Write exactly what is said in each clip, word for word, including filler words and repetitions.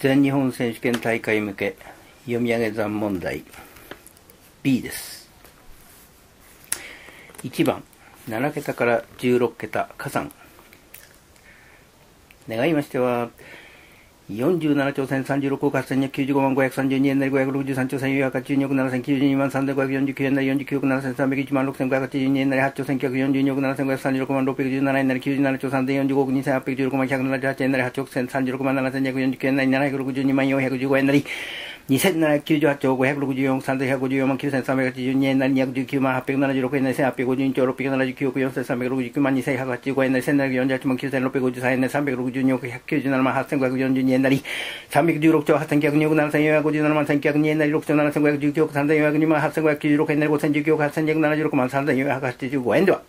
全日本選手権大会向け読み上げ算問題 B です。いちばん、ななけたからじゅうろっけた加算。願いましては、よんじゅうななちょうせんさんじゅうろくおくはっせんにひゃくきゅうじゅうごまんごひゃくさんじゅうにえんなりごひゃくろくじゅうさんちょうせんよんひゃくはちじゅうにおくななせんきゅうじゅうにまんさんぜんごひゃくよんじゅうきゅうえんなりよんじゅうきゅうおくななせんさんびゃくいちまんろくせんごひゃくはちじゅうにえんなりはちちょうせんきゅうひゃくよんじゅうにおくななせんごひゃくさんじゅうろくまんろっぴゃくじゅうななえんなりきゅうじゅうななちょうさんぜんよんじゅうごおくにせんはっぴゃくじゅうろくまんひゃくななじゅうはちえんなりはちおくせんさんじゅうろくまんななせんにひゃくよんじゅうきゅうえんなりななひゃくろくじゅうにまんよんひゃくじゅうごえんなりにせんななひゃくきゅうじゅうはちちょうごひゃくろくじゅうよんおくさんぜんひゃくごじゅうよんまんきゅうせんさんびゃくはちじゅうにえんなりにひゃくじゅうきゅうまんはっぴゃくななじゅうろくえんなりせんはっぴゃくごじゅうにちょうろっぴゃくななじゅうきゅうおくよんせんさんびゃくろくじゅうきゅうまんにせんひゃくはちじゅうごえんなりせんななひゃくよんじゅうはちまんきゅうせんろっぴゃくごじゅうさんえんなりさんびゃくろくじゅうにおくひゃくきゅうじゅうななまんはっせんごひゃくよんじゅうにえんなりさんびゃくじゅうろくちょうはっせんきゅうひゃくにおくななせんよんひゃくごじゅうななまんせんきゅうひゃくにえんなりろくちょうななせんごひゃくじゅうきゅうおくさんぜんよんひゃくにまんはっせんごひゃくきゅうじゅうろくえんなりごせんじゅうきゅうおくはっせんにひゃくななじゅうろくまんさんぜんよんひゃくはちじゅうごえんでは、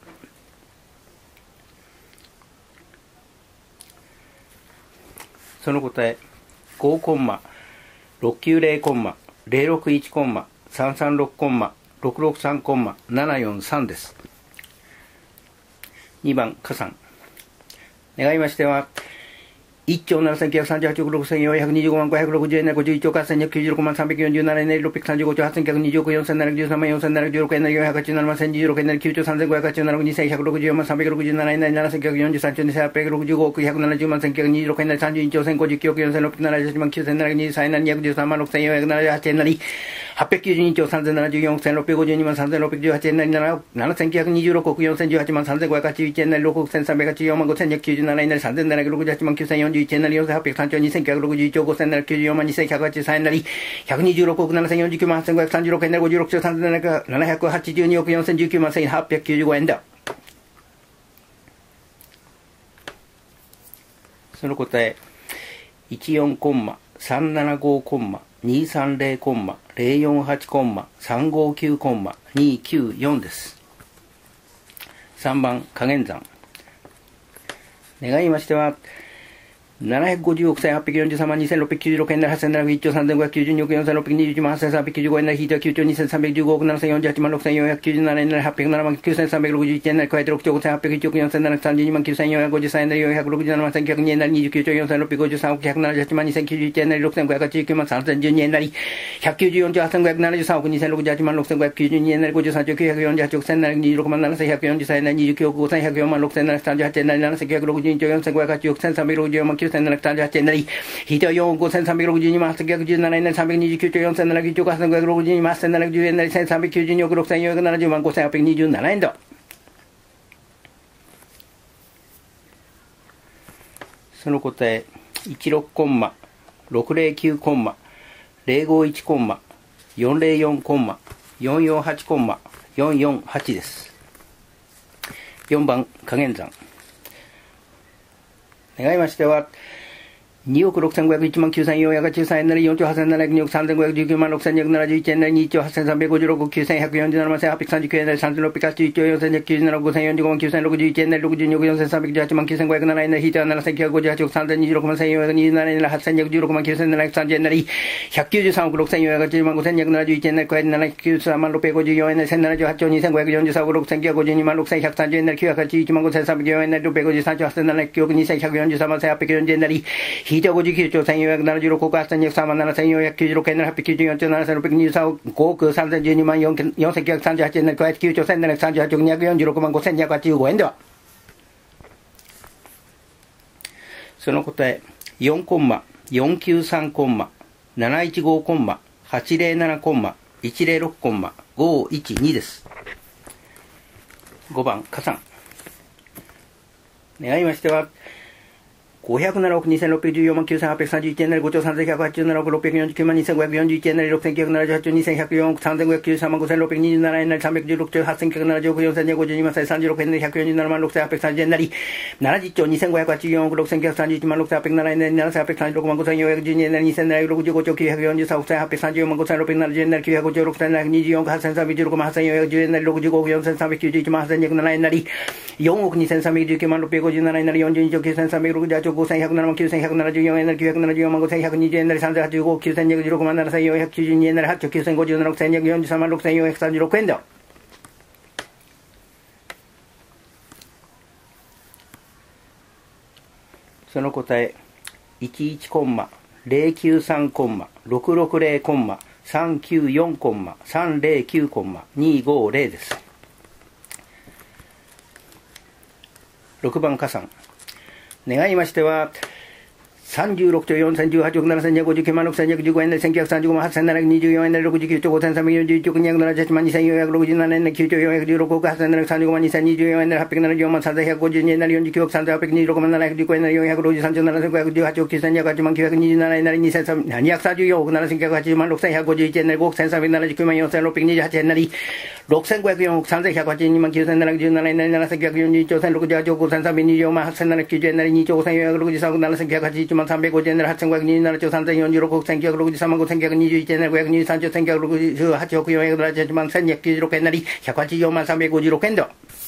その答えごコンマろくきゅうぜろコンマぜろろくいちコンマさんさんろくコンマろくろくさんコンマななよんさんです。にばん加算。願いましてはいっちょうななせんきゅうひゃくさんじゅうはちおくろくせんよんひゃくにじゅうごまんごひゃくろくじゅうえんなりごじゅういちおくはっせんにひゃくきゅうじゅうろくまんさんびゃくよんじゅうななえんなりろっぴゃくさんじゅうごちょうはっせんきゅうひゃくにじゅうおくよんせんななひゃくじゅうさんまんよんせんななひゃくじゅうろくえんなりよんひゃくはちじゅうななまんせんにじゅうろくえんなりきゅうちょうさんぜんごひゃくはちじゅうななおくにせんひゃくろくじゅうよんまんさんびゃくろくじゅうななえんなりななせんきゅうひゃくよんじゅうさんちょうにせんはっぴゃくろくじゅうごおくひゃくななじゅうまんせんきゅうひゃくにじゅうろくえんなりさんじゅうにちょうせんごじゅうきゅうおくよんせんろっぴゃくななじゅうはちまんきゅうせんななひゃくにじゅうさんえんなりにひゃくじゅうさんまんろくせんよんひゃくななじゅうはちえんなりはっぴゃくきゅうじゅうにちょうさんぜんななじゅうよんおくせんろっぴゃくごじゅうにまんさんぜんろっぴゃくじゅうはちえんなりななせんきゅうひゃくにじゅうろくおくよんせんじゅうはちまんさんぜんごひゃくはちじゅういちえんなりろくおくせんさんびゃくはちじゅうよんまんごせんにひゃくきゅうじゅうななえんなりさんぜんななひゃくろくじゅうはちまんきゅうせんよんじゅういちえんなりよんせんはっぴゃくさんちょうにせんきゅうひゃくろくじゅういちおくごせんななひゃくきゅうじゅうよんまんにせんひゃくはちじゅうさんえんなりひゃくにじゅうろくおくななせんよんじゅうきゅうまんはっせんごひゃくさんじゅうろくえんなりごじゅうろくちょうさんぜんななひゃくはちじゅうにおくよんせんじゅうきゅうまんせんはっぴゃくきゅうじゅうごえんだ。その答えいちよんコンマさんななごコンマにさんぜろコンマぜろよんはちコンマさんごきゅうコンマにきゅうよんです。さんばん加減算。願いましてはななひゃくごじゅうおくせんはっぴゃくよんじゅうさんまんにせんろっぴゃくきゅうじゅうろくえんなりはっせんななひゃくいちちょうさんぜんごひゃくきゅうじゅうにおくよんせんろっぴゃくにじゅういちまんはっせんさんびゃくきゅうじゅうごえんなり引いてはきゅうちょうにせんさんびゃくじゅうごおくななせんよんじゅうはちまんろくせんよんひゃくきゅうじゅうななえんなりはっぴゃくななまんきゅうせんさんびゃくろくじゅういちえんなり加えてろくちょうごせんはっぴゃくいちおくよんせんななひゃくさんじゅうにまんきゅうせんよんひゃくごじゅうさんえんなりよんひゃくろくじゅうななまんせんきゅうひゃくにえんなりにじゅうきゅうちょうよんせんろっぴゃくごじゅうさんおくひゃくななじゅうはちまんにせんきゅうじゅういちえんなりろくせんごひゃくはちじゅうきゅうまんさんぜんじゅうにえんなりひゃくきゅうじゅうよんちょうはっせんごひゃくななじゅうさんおくにせんろくじゅうはちまんろくせんごひゃくきゅうじゅうにえんなりごじゅうさんちょうきゅうひゃくよんじゅうはちおくせんなりにじゅうろくまんななせんひゃくよんじゅうさんえんなりにじゅうきゅうおくごせんひゃくよんまんろくせんななひゃくさんじゅうはちえんなりななせんきゅうひゃくろくじゅうにちょうよんせんごひゃくはちじゅうおくせんさんびゃくろくじゅうよんまんきゅうせんななひゃくさんじゅうはちえんなり引いてはよんおくごせんさんびゃくろくじゅうにまんはっせんきゅうひゃくじゅうななえんなりさんびゃくにじゅうきゅうちょうよんせんななひゃくいちおくはっせんごひゃくろくじゅうにまんはっせんななひゃくじゅうえんなりせんさんびゃくきゅうじゅうにおくろくせんよんひゃくななじゅうまんごせんはっぴゃくにじゅうななえんだ。その答えいちろくコンマろくぜろきゅうコンマぜろごいちコンマよんぜろよんコンマよんよんはちコンマよんよんはちです。よんばん加減算。願いましてはにおくろくせんごひゃくいちまんきゅうせんよんひゃくはちじゅうさんえんなりよんちょうはっせんななひゃくにおくさんぜんごひゃくじゅうきゅうまんろくせんにひゃくななじゅういちえんなりにちょうはっせんさんびゃくごじゅうろくおくきゅうせんひゃくよんじゅうななまんせんはっぴゃくさんじゅうきゅうえんなりさんぜんろっぴゃくはちじゅういちちょうよんせんにひゃくきゅうじゅうななおくごせんよんじゅうごまんきゅうせんろくじゅういちえんなりろくじゅうにおくよんせんさんびゃくじゅうはちまんきゅうせんごひゃくななえんなり引いてはななせんきゅうひゃくごじゅうはちおくさんぜんにじゅうろくまんせんよんひゃくにじゅうななえんなりはっせんにひゃくじゅうろくまんきゅうせんななひゃくさんじゅうえんなりひゃくきゅうじゅうさんおくろくせんよんひゃくはちじゅうまんごせんにひゃくななじゅういちえんなり加えてななひゃくきゅうじゅうさんまんろっぴゃくごじゅうよんえんなりせんななじゅうはちちょうにせんごひゃくよんじゅうさんおくろくせんきゅうひゃくごじゅうにまんろくせんひゃくさんじゅうえんなりきゅうひゃくはちじゅういちまんごせんさんびゃくよんえんなりろっぴゃくごじゅうさんちょうはっせんななひゃくきゅうおくにせんひゃくよんじゅうさんまんせんはっぴゃくよんじゅうえんなり引いてはごじゅうきゅうちょうせんよんひゃくななじゅうろくおくはっせんにひゃくさんまんななせんよんひゃくきゅうじゅうろくえんなりはっぴゃくきゅうじゅうよんちょうななせんろっぴゃくにじゅうさんおくさんぜんじゅうにまんよんせんきゅうひゃくさんじゅうはちえんなり加えてきゅうちょうせんななひゃくさんじゅうはちおくにひゃくよんじゅうろくまんごせんにひゃくはちじゅうごえんでは、その答えよんコンマよんきゅうさんコンマなないちごコンマはちぜろななコンマいちぜろろくコンマごいちにです。ごばん加算。願いましてはごひゃくななおくにせんろっぴゃくじゅうよんまんきゅうせんはっぴゃくさんじゅういちえんなりごちょうさんぜんひゃくはちじゅうななおくろっぴゃくよんじゅうきゅうまんにせんごひゃくよんじゅういちえんなりろくせんきゅうひゃくななじゅうはちちょうにせんひゃくよんおくさんぜんごひゃくきゅうじゅうさんまんごせんろっぴゃくにじゅうななえんなりさんびゃくじゅうろくちょうはっせんきゅうひゃくななじゅうおくよんせんにひゃくごじゅうにまんさんじゅうろくえんなりひゃくよんじゅうななまんろくせんはっぴゃくさんじゅうえんなりななじゅっちょうにせんごひゃくはちじゅうよんおくろくせんきゅうひゃくさんじゅういちまんろくせんはっぴゃくななえんなりななせんはっぴゃくさんじゅうろくまんごせんよんひゃくじゅうにえんなりにせんななひゃくろくじゅうごちょうきゅうひゃくよんじゅうさんおくせんはっぴゃくさんじゅうよんまんごせんろっぴゃくななじゅうえんなりきゅうひゃくごじゅうろくせんななひゃくにじゅうよんおくはっせんさんびゃくじゅうろくまんはっせんよんひゃくじゅうえんなりろくじゅうごおくよんせんさんびゃくきゅうじゅういちまんはっせんにひゃくななえんなりよんおくにせんさんびゃくじゅうきゅうまんろっぴゃくごじゅうななえんなりよんじゅうにちょうきゅうせんさんびゃくろくじゅうはちおくごせんひゃくななまんきゅうせんひゃくななじゅうよんえんなりきゅうひゃくななじゅうよんまんごせんひゃくにじゅうえんなりさんぜんはちじゅうごおくきゅうせんにひゃくじゅうろくまんななせんよんひゃくきゅうじゅうにえんなりはちちょうきゅうせんごじゅうななおくせんにひゃくよんじゅうさんまんろくせんよんひゃくさんじゅうろくえんだ。その答えいちいちコンマゼロきゅうさんコンマろくろくゼロコンマさんきゅうよんコンマさんゼロきゅうコンマにごゼロです。ろくばん加算。願いましてはさんじゅうろくちょうよんせんじゅうはちおくななせんにひゃくごじゅうきゅうまんろくせんにひゃくじゅうごえんでせんきゅうひゃくさんじゅうごまんはっせんななひゃくにじゅうよんえんでろくじゅうきゅうちょうごせんさんびゃくよんじゅういちおくにひゃくななじゅうはちまんにせんよんひゃくろくじゅうななえんできゅうちょうよんひゃくじゅうろくおくはっせんななひゃくさんじゅうごまんにせんにじゅうよんえんではっぴゃくななじゅうよんまんさんぜんひゃくごじゅうにえんなりよんじゅうきゅうおくさんぜんはっぴゃくにじゅうろくまんななひゃくじゅうごえんなりよんひゃくろくじゅうさんちょうななせんごひゃくじゅうはちおくきゅうせんにひゃくはちまんきゅうひゃくにじゅうななえんなりにせんにひゃくさんじゅうよんおくななせんきゅうひゃくはちじゅうまんろくせんひゃくごじゅういちえんなりごおくせんさんびゃくななじゅうきゅうまんよんせんろっぴゃくにじゅうはちえんなりろくせんごひゃくよんおくさんぜんひゃくはちじゅうにまんきゅうせんななひゃくじゅうななえんなりななせんきゅうひゃくよんじゅういちちょうせんろくじゅうはちおくごせんさんびゃくにじゅうよんまんはっせんななひゃくきゅうじゅうえんなりにちょうごせんよんひゃくろくじゅうさんおくななせんきゅうひゃくはちじゅういちまんさんびゃくごじゅうえんなりはっせんごひゃくにじゅうななちょうさんぜんよんじゅうろくおくせんきゅうひゃくろくじゅうさんまんごせんきゅうひゃくにじゅういちえんなりごひゃくにじゅうさんちょうせんきゅうひゃくろくじゅうはちおくよんひゃくななじゅうはちまんせんにひゃくきゅうじゅうろくえんなりひゃくはちじゅうよんまんさんびゃくごじゅうろくえんでは。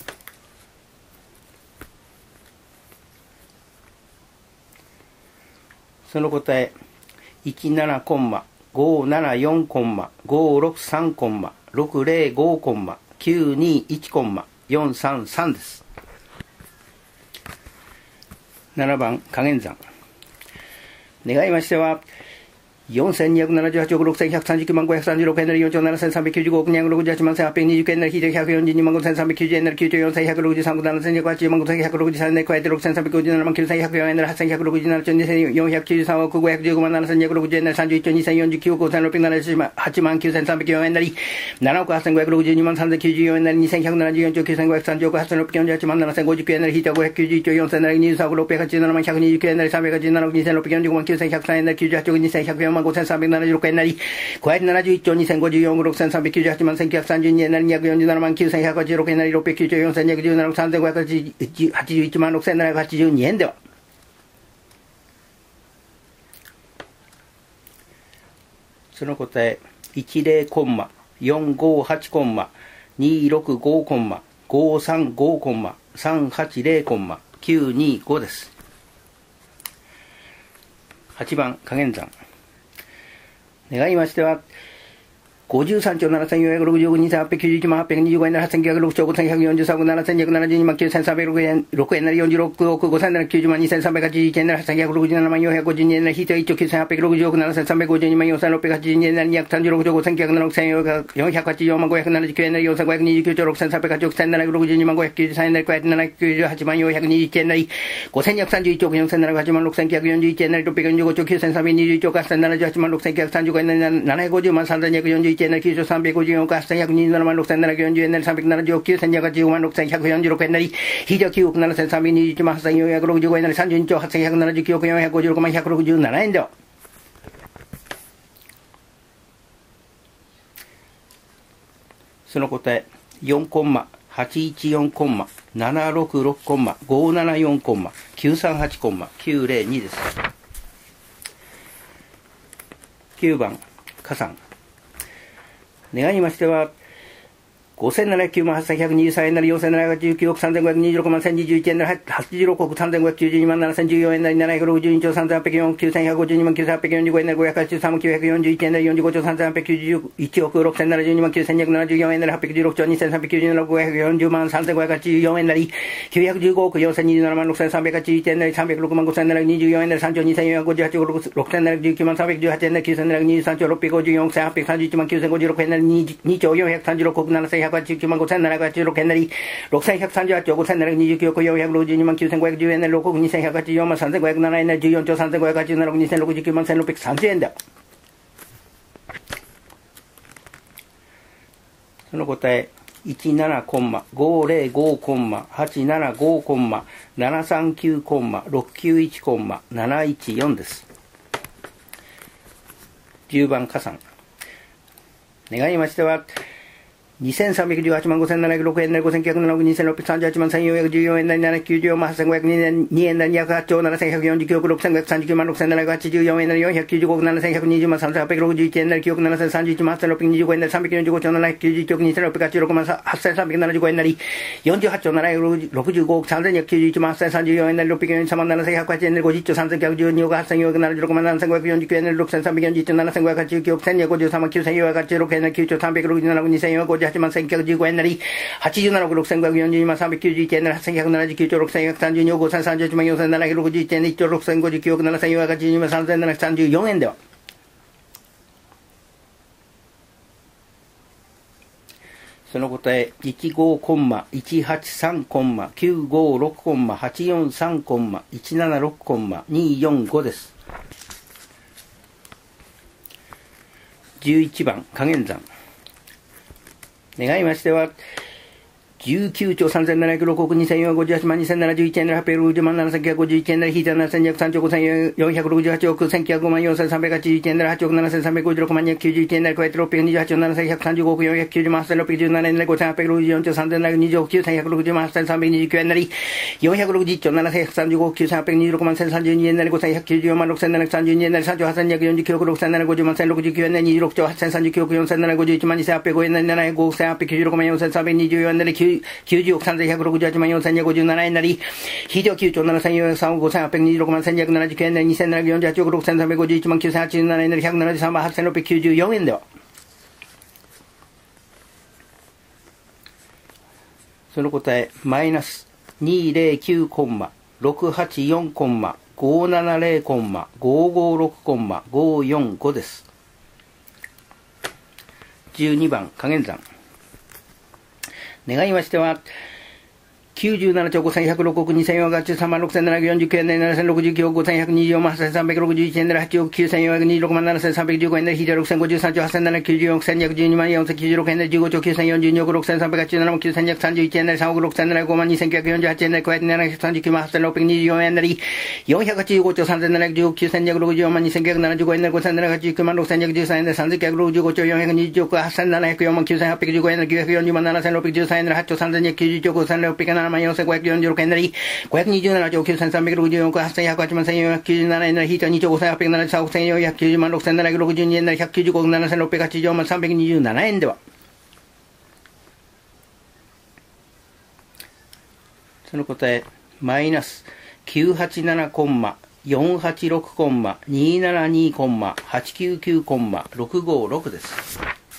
その答えいちななコンマごななよんコンマごろくさんコンマろくゼロごコンマきゅうにいちコンマよんさんさんです。ななばん加減算。願いましてはよんせんにひゃくななじゅうはちおくろくせんひゃくさんじゅうきゅうまんごひゃくさんじゅうろくえんなりよんちょうななせんさんびゃくきゅうじゅうごおくにひゃくろくじゅうはちまんせんはっぴゃくにじゅうきゅうえんなりひいてひゃくよんじゅうにまんごせんさんびゃくきゅうじゅうえんなりきゅうちょうよんせんひゃくろくじゅうさんおくななせんにひゃくはちじゅうまんごせんひゃくろくじゅうさんえんなり加えてろくせんさんびゃくごじゅうななまんきゅうせんひゃくよんえんなりはっせんひゃくろくじゅうななちょうにせんよんひゃくきゅうじゅうさんおくごひゃくじゅうごまんななせんにひゃくろくじゅうえんなりさんじゅういちちょうにせんよんじゅうきゅうおくごせんろっぴゃくななじゅうはちまんきゅうせんさんびゃくよんえんなりななおくはっせんごひゃくろくじゅうにまんさんぜんきゅうじゅうよんえんなりにせんひゃくななじゅうよんちょうきゅうせんごひゃくさんじゅうおくはっせんろっぴゃくよんじゅうはちまんななせんごじゅうきゅうえんなりひいてはごひゃくきゅうじゅういちちょうよんせんなりにじゅうさんおくろっぴゃくはちじゅうななまんひゃくにじゅうきゅうえんなりさんびゃくはちじゅうななおくにせんろっぴゃくよんじゅうごまんきゅうせんひゃくさんえんなりきゅうじゅうはちおくにせんひゃくよんまんごせんさんびゃくななじゅうろくえんなり加えてななじゅういちちょうにせんごじゅうよんおくろくせんさんびゃくきゅうじゅうはちまんせんきゅうひゃくさんじゅうにえんなりにひゃくよんじゅうななまんきゅうせんひゃくはちじゅうろくえんなりろっぴゃくきゅうちょうよんせんにひゃくじゅうななおくさんぜんごひゃくはちじゅういちまんろくせんななひゃくはちじゅうにえんでは。その答えいちゼロコンマよんごはちコンマにろくごコンマごさんごコンマさんはちゼロコンマきゅうにごです。はちばん加減算。願いましてはごじゅうさんちょうななせんよんひゃくろくじゅうおくにせんはっぴゃくきゅうじゅういちまんはっぴゃくにじゅうごえんなりはっせんきゅうひゃくろくちょうごせんひゃくよんじゅうさんおくななせんにひゃくななじゅうにまんきゅうせんさんびゃくろくえんろくえんなりよんじゅうろくおくごせんななひゃくきゅうじゅうまんにせんさんびゃくはちじゅういちえんなりはっせんきゅうひゃくろくじゅうななまんよんひゃくごじゅうにえんなりひいてはいっちょうきゅうせんはっぴゃくろくじゅうおくななせんさんびゃくごじゅうにまんよんせんろっぴゃくはちじゅうにえんなりにひゃくさんじゅうろくちょうごせんきゅうひゃくななおくせんよんひゃくはちじゅうよんまんごひゃくななじゅうきゅうえんなりよんせんごひゃくにじゅうきゅうちょうろくせんさんびゃくはちおくせんななひゃくろくじゅうにまんごひゃくきゅうじゅうさんえんなり加えてななひゃくきゅうじゅうはちまんよんひゃくにじゅういちえんなりごせんにひゃくさんじゅういちおくよんせんななひゃくはちじゅうまんろくせんきゅうひゃくよんじゅういちえんなりろっぴゃくよんじゅうごちょうきゅうせんさんびゃくにじゅういちおくはっせんななじゅうはちまんろくせんきゅうひゃくさんじゅうごえんなりななひゃくごじゅうまんさんぜんにひゃくよんじゅういちえんなりきゅうちょうさんびゃくごじゅうよんおくはっせんひゃくにじゅうななまんろくせんななひゃくよんじゅうえんなりさんびゃくななじゅうおくきゅうせんにひゃくはちじゅうごまんろくせんひゃくよんじゅうろくえんなりひいてはきゅうおくななせんさんびゃくにじゅういちまんはっせんよんひゃくろくじゅうごえんなりさんじゅうにちょうはっせんひゃくななじゅうきゅうおくよんひゃくごじゅうろくまんひゃくろくじゅうななえんでは。その答えよんコンマはちいちよんコンマななろくろくコンマごななよんコンマきゅうさんはちコンマきゅうゼロにです。きゅうばん加算。願いましてはごせんななひゃくきゅうまんはっせんひゃくにじゅうさんえんなりよんせんななひゃくはちじゅうきゅうおくさんぜんごひゃくにじゅうろくまんせんにじゅういちえんなりはちじゅうろくおくさんぜんごひゃくきゅうじゅうにまんななせんじゅうよんえんなりななひゃくろくじゅうにちょうさんぜんはっぴゃくよんおくきゅうせんひゃくごじゅうにまんきゅうせんはっぴゃくよんじゅうごえんなりごひゃくはちじゅうさんまんきゅうひゃくよんじゅういちえんなりよんじゅうごちょうさんぜんはっぴゃくきゅうじゅういちおくろくせんななじゅうにまんきゅうせんにひゃくななじゅうよんえんなりはっぴゃくじゅうろくちょうにせんさんびゃくきゅうじゅうななおくごひゃくよんじゅうまんさんぜんごひゃくはちじゅうよんえんなりきゅうひゃくじゅうごおくよんせんにじゅうななまんろくせんさんびゃくはちじゅういちえんなりさんびゃくろくまんごせんななひゃくにじゅうよんえんなりさんちょうにせんよんひゃくごじゅうはちおくろくせんななひゃくじゅうきゅうまんさんびゃくじゅうはちえんなりきゅうせんななひゃくにじゅうさんちょうろっぴゃくごじゅうよんおくせんはっぴゃくさんじゅういちまんきゅうせんごじゅうろくえんなりにちょうよんひゃくさんじゅうろくおくななせんひゃくはちじゅうきゅうまんごせんななひゃくはちじゅうろくえんなりろくせんひゃくさんじゅうはちちょうごせんななひゃくにじゅうきゅうおくよんひゃくろくじゅうにまんきゅうせんごひゃくじゅうえんなりろくおくにせんひゃくはちじゅうよんまんさんぜんごひゃくななえんなりじゅうよんちょうさんぜんごひゃくはちじゅうななおくにせんろくじゅうきゅうまんせんろっぴゃくさんじゅうえんだ。その答えいちななコンマごゼロごコンマはちななごコンマななさんきゅうコンマろくきゅういちコンマなないちよんです。じゅうばん加算。願いましてはにせんさんびゃくじゅうはちまんごせんななひゃくろくえんなりごせんきゅうひゃくななおくにせんろっぴゃくさんじゅうはちまんせんよんひゃくじゅうよんえんなりななひゃくきゅうじゅうよんまんはっせんごひゃくにえんなりにひゃくはちちょうななせんひゃくよんじゅうきゅうおくろくせんごひゃくさんじゅうきゅうまんろくせんななひゃくはちじゅうよんえんなりよんひゃくきゅうじゅうごおくななせんひゃくにじゅうまんさんぜんはっぴゃくろくじゅういちえんなりきゅうおくななせんさんじゅういちまんはっせんろっぴゃくにじゅうごえんなりさんびゃくよんじゅうごちょうななひゃくきゅうじゅういちおくにせんろっぴゃくはちじゅうろくまんはっせんさんびゃくななじゅうごえんなりよんじゅうはちちょうななひゃくろくじゅうごおくさんぜんにひゃくきゅうじゅういちまんはっせんさんじゅうよんえんなりろっぴゃくよんじゅうさんまんななせんひゃくはちえんなりごじゅっちょうさんぜんきゅうひゃくじゅうにおくはっせんよんひゃくななじゅうろくまんななせんごひゃくよんじゅうきゅうえんなりろくせんさんびゃくよんじゅういちちょうななせんごひゃくはちじゅうきゅうおくせんにひゃくごじゅうさんまんきゅうせんよんひゃくはちじゅうろくえんなりきゅうちょうさんびゃくろくじゅうななおくにせんよんひゃくごじゅうじゅうはちまんせんきゅうひゃくじゅうごえんなり、はちじゅうななおくろくせんごひゃくよんじゅうにまんさんびゃくきゅうじゅういちえんなり、はっせんひゃくななじゅうきゅうちょうろくせんひゃくさんじゅうにおくごせんさんじゅういちまんよんせんななひゃくろくじゅういちえんでいっちょうろくせんごじゅうきゅうおくななせんよんひゃくはちじゅうにまんさんぜんななひゃくさんじゅうよんえんでは、その答え、いちごコンマいちはちさんコンマきゅうごろくコンマはちよんさんコンマいちななろくコンマによんごです。じゅういちばん、加減算。願いましては、じゅうきゅうちょうさんぜんななひゃくろくおくにせんよんひゃくごじゅうはちまんにせんななじゅういちえんなりはっぴゃくろくじゅうまんななせんきゅうひゃくごじゅういちえんなり引いてななせんにひゃくさんじゅうごせんよんひゃくろくじゅうはちおくせんきゅうひゃくごまんよんせんさんびゃくはちじゅういちえんなりはちおくななせんさんびゃくごじゅうろくまんにひゃくきゅうじゅういちえんなり加えてろっぴゃくにじゅうはちおくななせんひゃくさんじゅうごおくよんひゃくきゅうじゅうまんはっせんろっぴゃくじゅうななえんなりごせんはっぴゃくろくじゅうよんちょうさんぜんななひゃくにじゅうおくきゅうせんひゃくろくじゅうまんはっせんさんびゃくにじゅうきゅうえんなりよんひゃくろくじゅういちちょうななせんひゃくさんじゅうごおくきゅうせんはっぴゃくにじゅうろくまんせんさんじゅうにえんなりごせんひゃくきゅうじゅうよんまんろくせんななひゃくさんじゅうにえんなりさんちょうはっせんにひゃくよんじゅうきゅうおくろくせんななひゃくごじゅうまんせんろくじゅうきゅうえんなりにじゅうろくちょうはっせんさんじゅうきゅうおくよんせんななひゃくごじゅういちまんにせんはっぴゃくごえんなりななひゃくごおくせんはっぴゃくきゅうじゅうろくまんよんせんさんびゃくにじゅうよんえんなりきゅうじゅうおくさんぜんひゃくろくじゅうはちまんよんせんにひゃくごじゅうななえんなり引いてはきゅうちょうななせんよんひゃくさんおくごせんはっぴゃくにじゅうろくまんせんにひゃくななじゅうきゅうえんなりにせんななひゃくよんじゅうはちおくろくせんさんびゃくごじゅういちまんきゅうせんはちじゅうななえんなりひゃくななじゅうさんまんはっせんろっぴゃくきゅうじゅうよんえんでは、その答え、マイナスにひゃくきゅうコンマろくはちよんコンマごななぜろコンマごごろくコンマごよんごです。じゅうにばん、加減算。願いましては、きゅうじゅうななちょうごせんひゃくろくおくにせんよんひゃくはちじゅうさんまんろくせんななひゃくよんじゅうきゅうえんなりななせんろくじゅうきゅうおくごせんひゃくにじゅうよんまんはっせんさんびゃくろくじゅういちえんなりはちおくきゅうせんよんひゃくにじゅうろくまんななせんさんびゃくじゅうごえんなり引いてろくせんごじゅうさんちょうはっせんななひゃくきゅうじゅうよんおくせんにひゃくじゅうにまんよんせんきゅうじゅうろくえんなりじゅうごちょうきゅうせんよんじゅうにおくろくせんさんびゃくはちじゅうななまんきゅうせんにひゃくさんじゅういちえんなりさんおくろくせんななひゃくごまんにせんきゅうひゃくよんじゅうはちえんなり加えてななひゃくさんじゅうきゅうまんはっせんろっぴゃくにじゅうよんえんなりよんひゃくはちじゅうごちょうさんぜんななひゃくじゅうおくきゅうせんにひゃくろくじゅうよんまんにせんきゅうひゃくななじゅうごえんなりごせんななひゃくはちじゅうきゅうまんろくせんにひゃくじゅうさんえんなりさんぜんきゅうひゃくろくじゅうごちょうよんひゃくにじゅうおくはっせんななひゃくよんまんきゅうせんはっぴゃくじゅうごえんなりきゅうひゃくよんじゅうまんななせんろっぴゃくじゅうさんえんなりはっちょうさんぜんにひゃくきゅうじゅういちおくごせんろっぴゃくななまんよんせんごひゃくよんじゅうろくえんなりごひゃくにじゅうななちょうきゅうせんさんびゃくろくじゅうよんおくはっせんひゃくはちまんせんよんひゃくきゅうじゅうななえんなり引いてはにちょうごせんはっぴゃくななじゅうさんおくせんよんひゃくきゅうじゅうまんろくせんななひゃくろくじゅうにえんなりひゃくきゅうじゅうごおくななせんろっぴゃくはちじゅうよんまんさんびゃくにじゅうななえんでは、その答え、マイナスきゅうひゃくはちじゅうななコンマよんひゃくはちじゅうろくコンマにひゃくななじゅうにコンマはちきゅうきゅうコンマろくごろくです。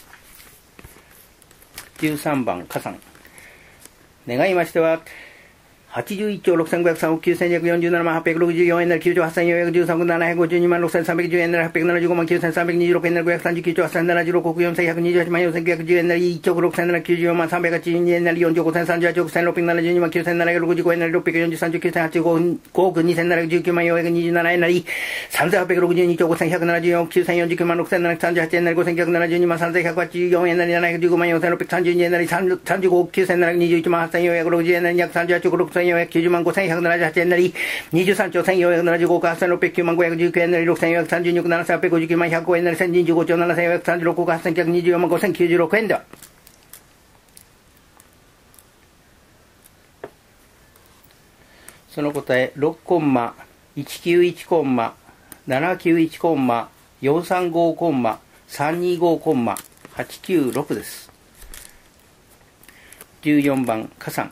じゅうさんばん、加算。願いましては、はちじゅういちちょうろくせんごひゃくさんおくきゅうせんにひゃくよんじゅうななまんはっぴゃくろくじゅうよんえんなりきゅうちょうはっせんよんひゃくじゅうさんおくななひゃくごじゅうにまんろくせんさんびゃくじゅうえんなりはっぴゃくななじゅうごまんきゅうせんさんびゃくにじゅうろくえんなりごひゃくさんじゅうきゅうちょうはっせんななじゅうろくおくよんせんひゃくにじゅうはちまんよんせんきゅうひゃくじゅうえんなりいちおくろくせんななひゃくきゅうじゅうよんまんさんびゃくはちじゅうにえんなりよんちょうごせんさんじゅうはちおくせんろっぴゃくななじゅうにまんきゅうせんななひゃくろくじゅうごえんなりろっぴゃくよんじゅうさんちょうきゅうせんはちじゅうごおくにせんななひゃくじゅうきゅうまんよんひゃくにじゅうななえんなりさんぜんはっぴゃくろくじゅうにちょうごせんひゃくななじゅうよんおくきゅうせんよんじゅうきゅうまんろくせんななひゃくさんじゅうはちえんなりごせんきゅうひゃくななじゅうにまんさんぜんひゃくはちじゅうよんえんなりななひゃくじゅうごまんよんせんろっぴゃくさんじゅうにえんなりさんじゅうごおくきゅうせんななひゃくにじゅういちまんはっせんよんひゃくろくじゅうえんなりにひゃくさんじゅうはちおくろくせんよんひゃくきゅうじゅうまんごせんひゃくななじゅうはちえんなりにじゅうさんちょうせんよんひゃくななじゅうごおくはっせんろっぴゃくきゅうまんごひゃくじゅうきゅうえんなりろくせんよんひゃくさんじゅうにおくななせんはっぴゃくごじゅうきゅうまんひゃくごえんなりせんにじゅうごちょうななせんよんひゃくさんじゅうろくおくはっせんきゅうひゃくにじゅうよんまんごせんきゅうじゅうろくえんでは、その答えろくコンマいちきゅういちコンマななきゅういちコンマよんさんごコンマさんにごコンマはちきゅうろくです。じゅうよんばん、加算。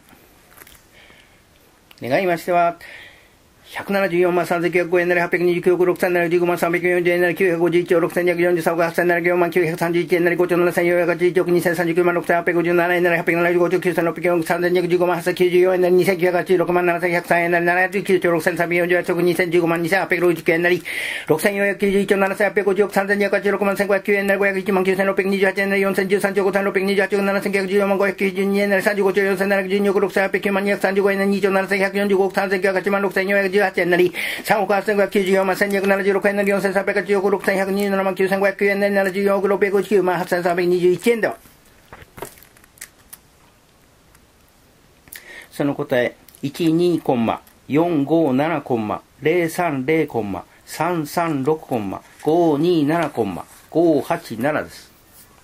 願いましては、ひゃくななじゅうよんまんさんぜんきゅうひゃくごえんなりはっぴゃくにじゅうきゅうおくろくせんななひゃくじゅうごまんさんびゃくよんじゅうえんなりきゅうひゃくごじゅういちちょうろくせんにひゃくよんじゅうさんおくはっせんななひゃくよんまんきゅうひゃくさんじゅういちえんなりごちょうななせんよんひゃくはちじゅういちおくにせんさんじゅうきゅうまんろくせんはっぴゃくごじゅうななえんなりはっぴゃくななじゅうごちょうきゅうせんろっぴゃくよんおくさんぜんにひゃくじゅうごまんはっせんきゅうじゅうよんえんなりにせんきゅうひゃくはちじゅうろくまんななせんひゃくさんえんなりななひゃくきゅうちょうろくせんさんびゃくよんじゅうはちおくにせんじゅうごまんにせんはっぴゃくろくじゅうきゅうえんなりろくせんよんひゃくきゅうじゅういちちょうななせんはっぴゃくごじゅうおくさんぜんにひゃくはちじゅうろくまんせんごひゃくきゅうえんなりごひゃくいちまんきゅうせんろっぴゃくにじゅうはちえんなりよんせんじゅうさんちょうごせんろっぴゃくにじゅうはちおくななせんきゅうひゃくじゅうよんまんごひゃくきゅうじゅうにえんなりさんじゅうごちょうよんせんななひゃくじゅうにおくろくせんはっぴゃくきゅうまんにひゃくさんじゅうごえんなりにちょうななせんひゃくよんじゅうごおくさんぜんきゅうひゃくはちまんろくせんよんひゃくじゅうはちえんなりさんおくはっせんごひゃくきゅうじゅうよんまんせんにひゃくななじゅうろくえんなりよんせんさんびゃくはちじゅうおくろくせんひゃくにじゅうななまんきゅうせんごひゃくきゅうえんなりななじゅうよんおくろっぴゃくごじゅうきゅうまんはっせんさんびゃくにじゅういちえんでは、その答えいちにコンマよんごななコンマゼロさんゼロコンマさんさんろくコンマごにななコンマごはちななです。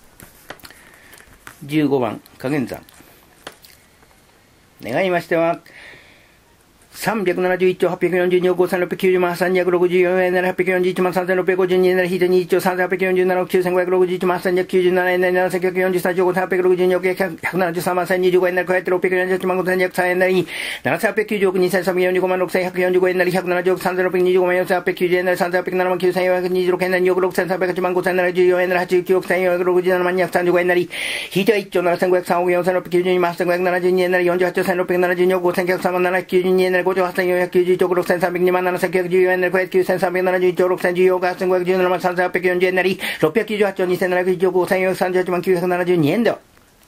じゅうごばん、加減算。願いましては、 さんびゃくななじゅういっちょうはっぴゃくよんじゅうにおくごせんろっぴゃくきゅうじゅうまんさんびゃくろくじゅうよんえんなりはっぴゃくよんじゅういちまんさんぜんろっぴゃくごじゅうにえんなり引いてにじゅういっちょうさんぜんはっぴゃくよんじゅうななおくきゅうせんごひゃくろくじゅういちまんさんびゃくきゅうじゅうななえんなりななせんきゅうひゃくよんじゅうさんちょうごせんはっぴゃくろくじゅうにおくひゃくななじゅうさんまんせんにじゅうごえんなり加えてろっぴゃくよんじゅうはちまんごせんにひゃくさんえんなりにななせんはっぴゃくきゅうじゅうおくにせんさんびゃくよんじゅうごまんろくせんひゃくよんじゅうごえんなりひゃくななじゅうおくさんぜんろっぴゃくにじゅうごまんよんせんはっぴゃくきゅうじゅうえんなりさんぜんはっぴゃくななまんきゅうせんよんひゃくにじゅうろくえんなりにおくろくせんさんびゃくはちまんごせんなりじゅうよんえんなりはちじゅうきゅうおくせんよんひゃくろくじゅうななまんにひゃくさんじゅうごえんなり引いてはいっちょうななせんごひゃくさんおくよんせんろっぴゃくきゅうじゅうにまんはっせんごひゃくななじゅうにえんなりよんじゅうはちちょうせんろっぴゃくななじゅうにおくごせんきゅうひゃくさんまんななひゃくきゅうじゅうにえんなりごちょうはっせんよんひゃくきゅうじゅういちおくろくせんさんびゃくにまんななせんきゅうひゃくじゅうよんえんなりきゅうせんさんびゃくななじゅういちおくろくせんじゅうよんおくはっせんごひゃくじゅうななまんさんぜんはっぴゃくよんじゅうえんなりろっぴゃくきゅうじゅうはちちょうにせんななひゃくいちおくごせんよんひゃくさんじゅうはちまんきゅうひゃくななじゅうにえんだよ。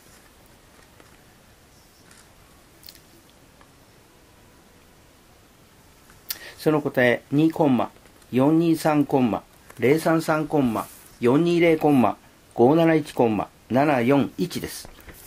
その答えにコンマよんにさんコンマゼロさんさんコンマよんにゼロコンマごなないちコンマななよんいちです。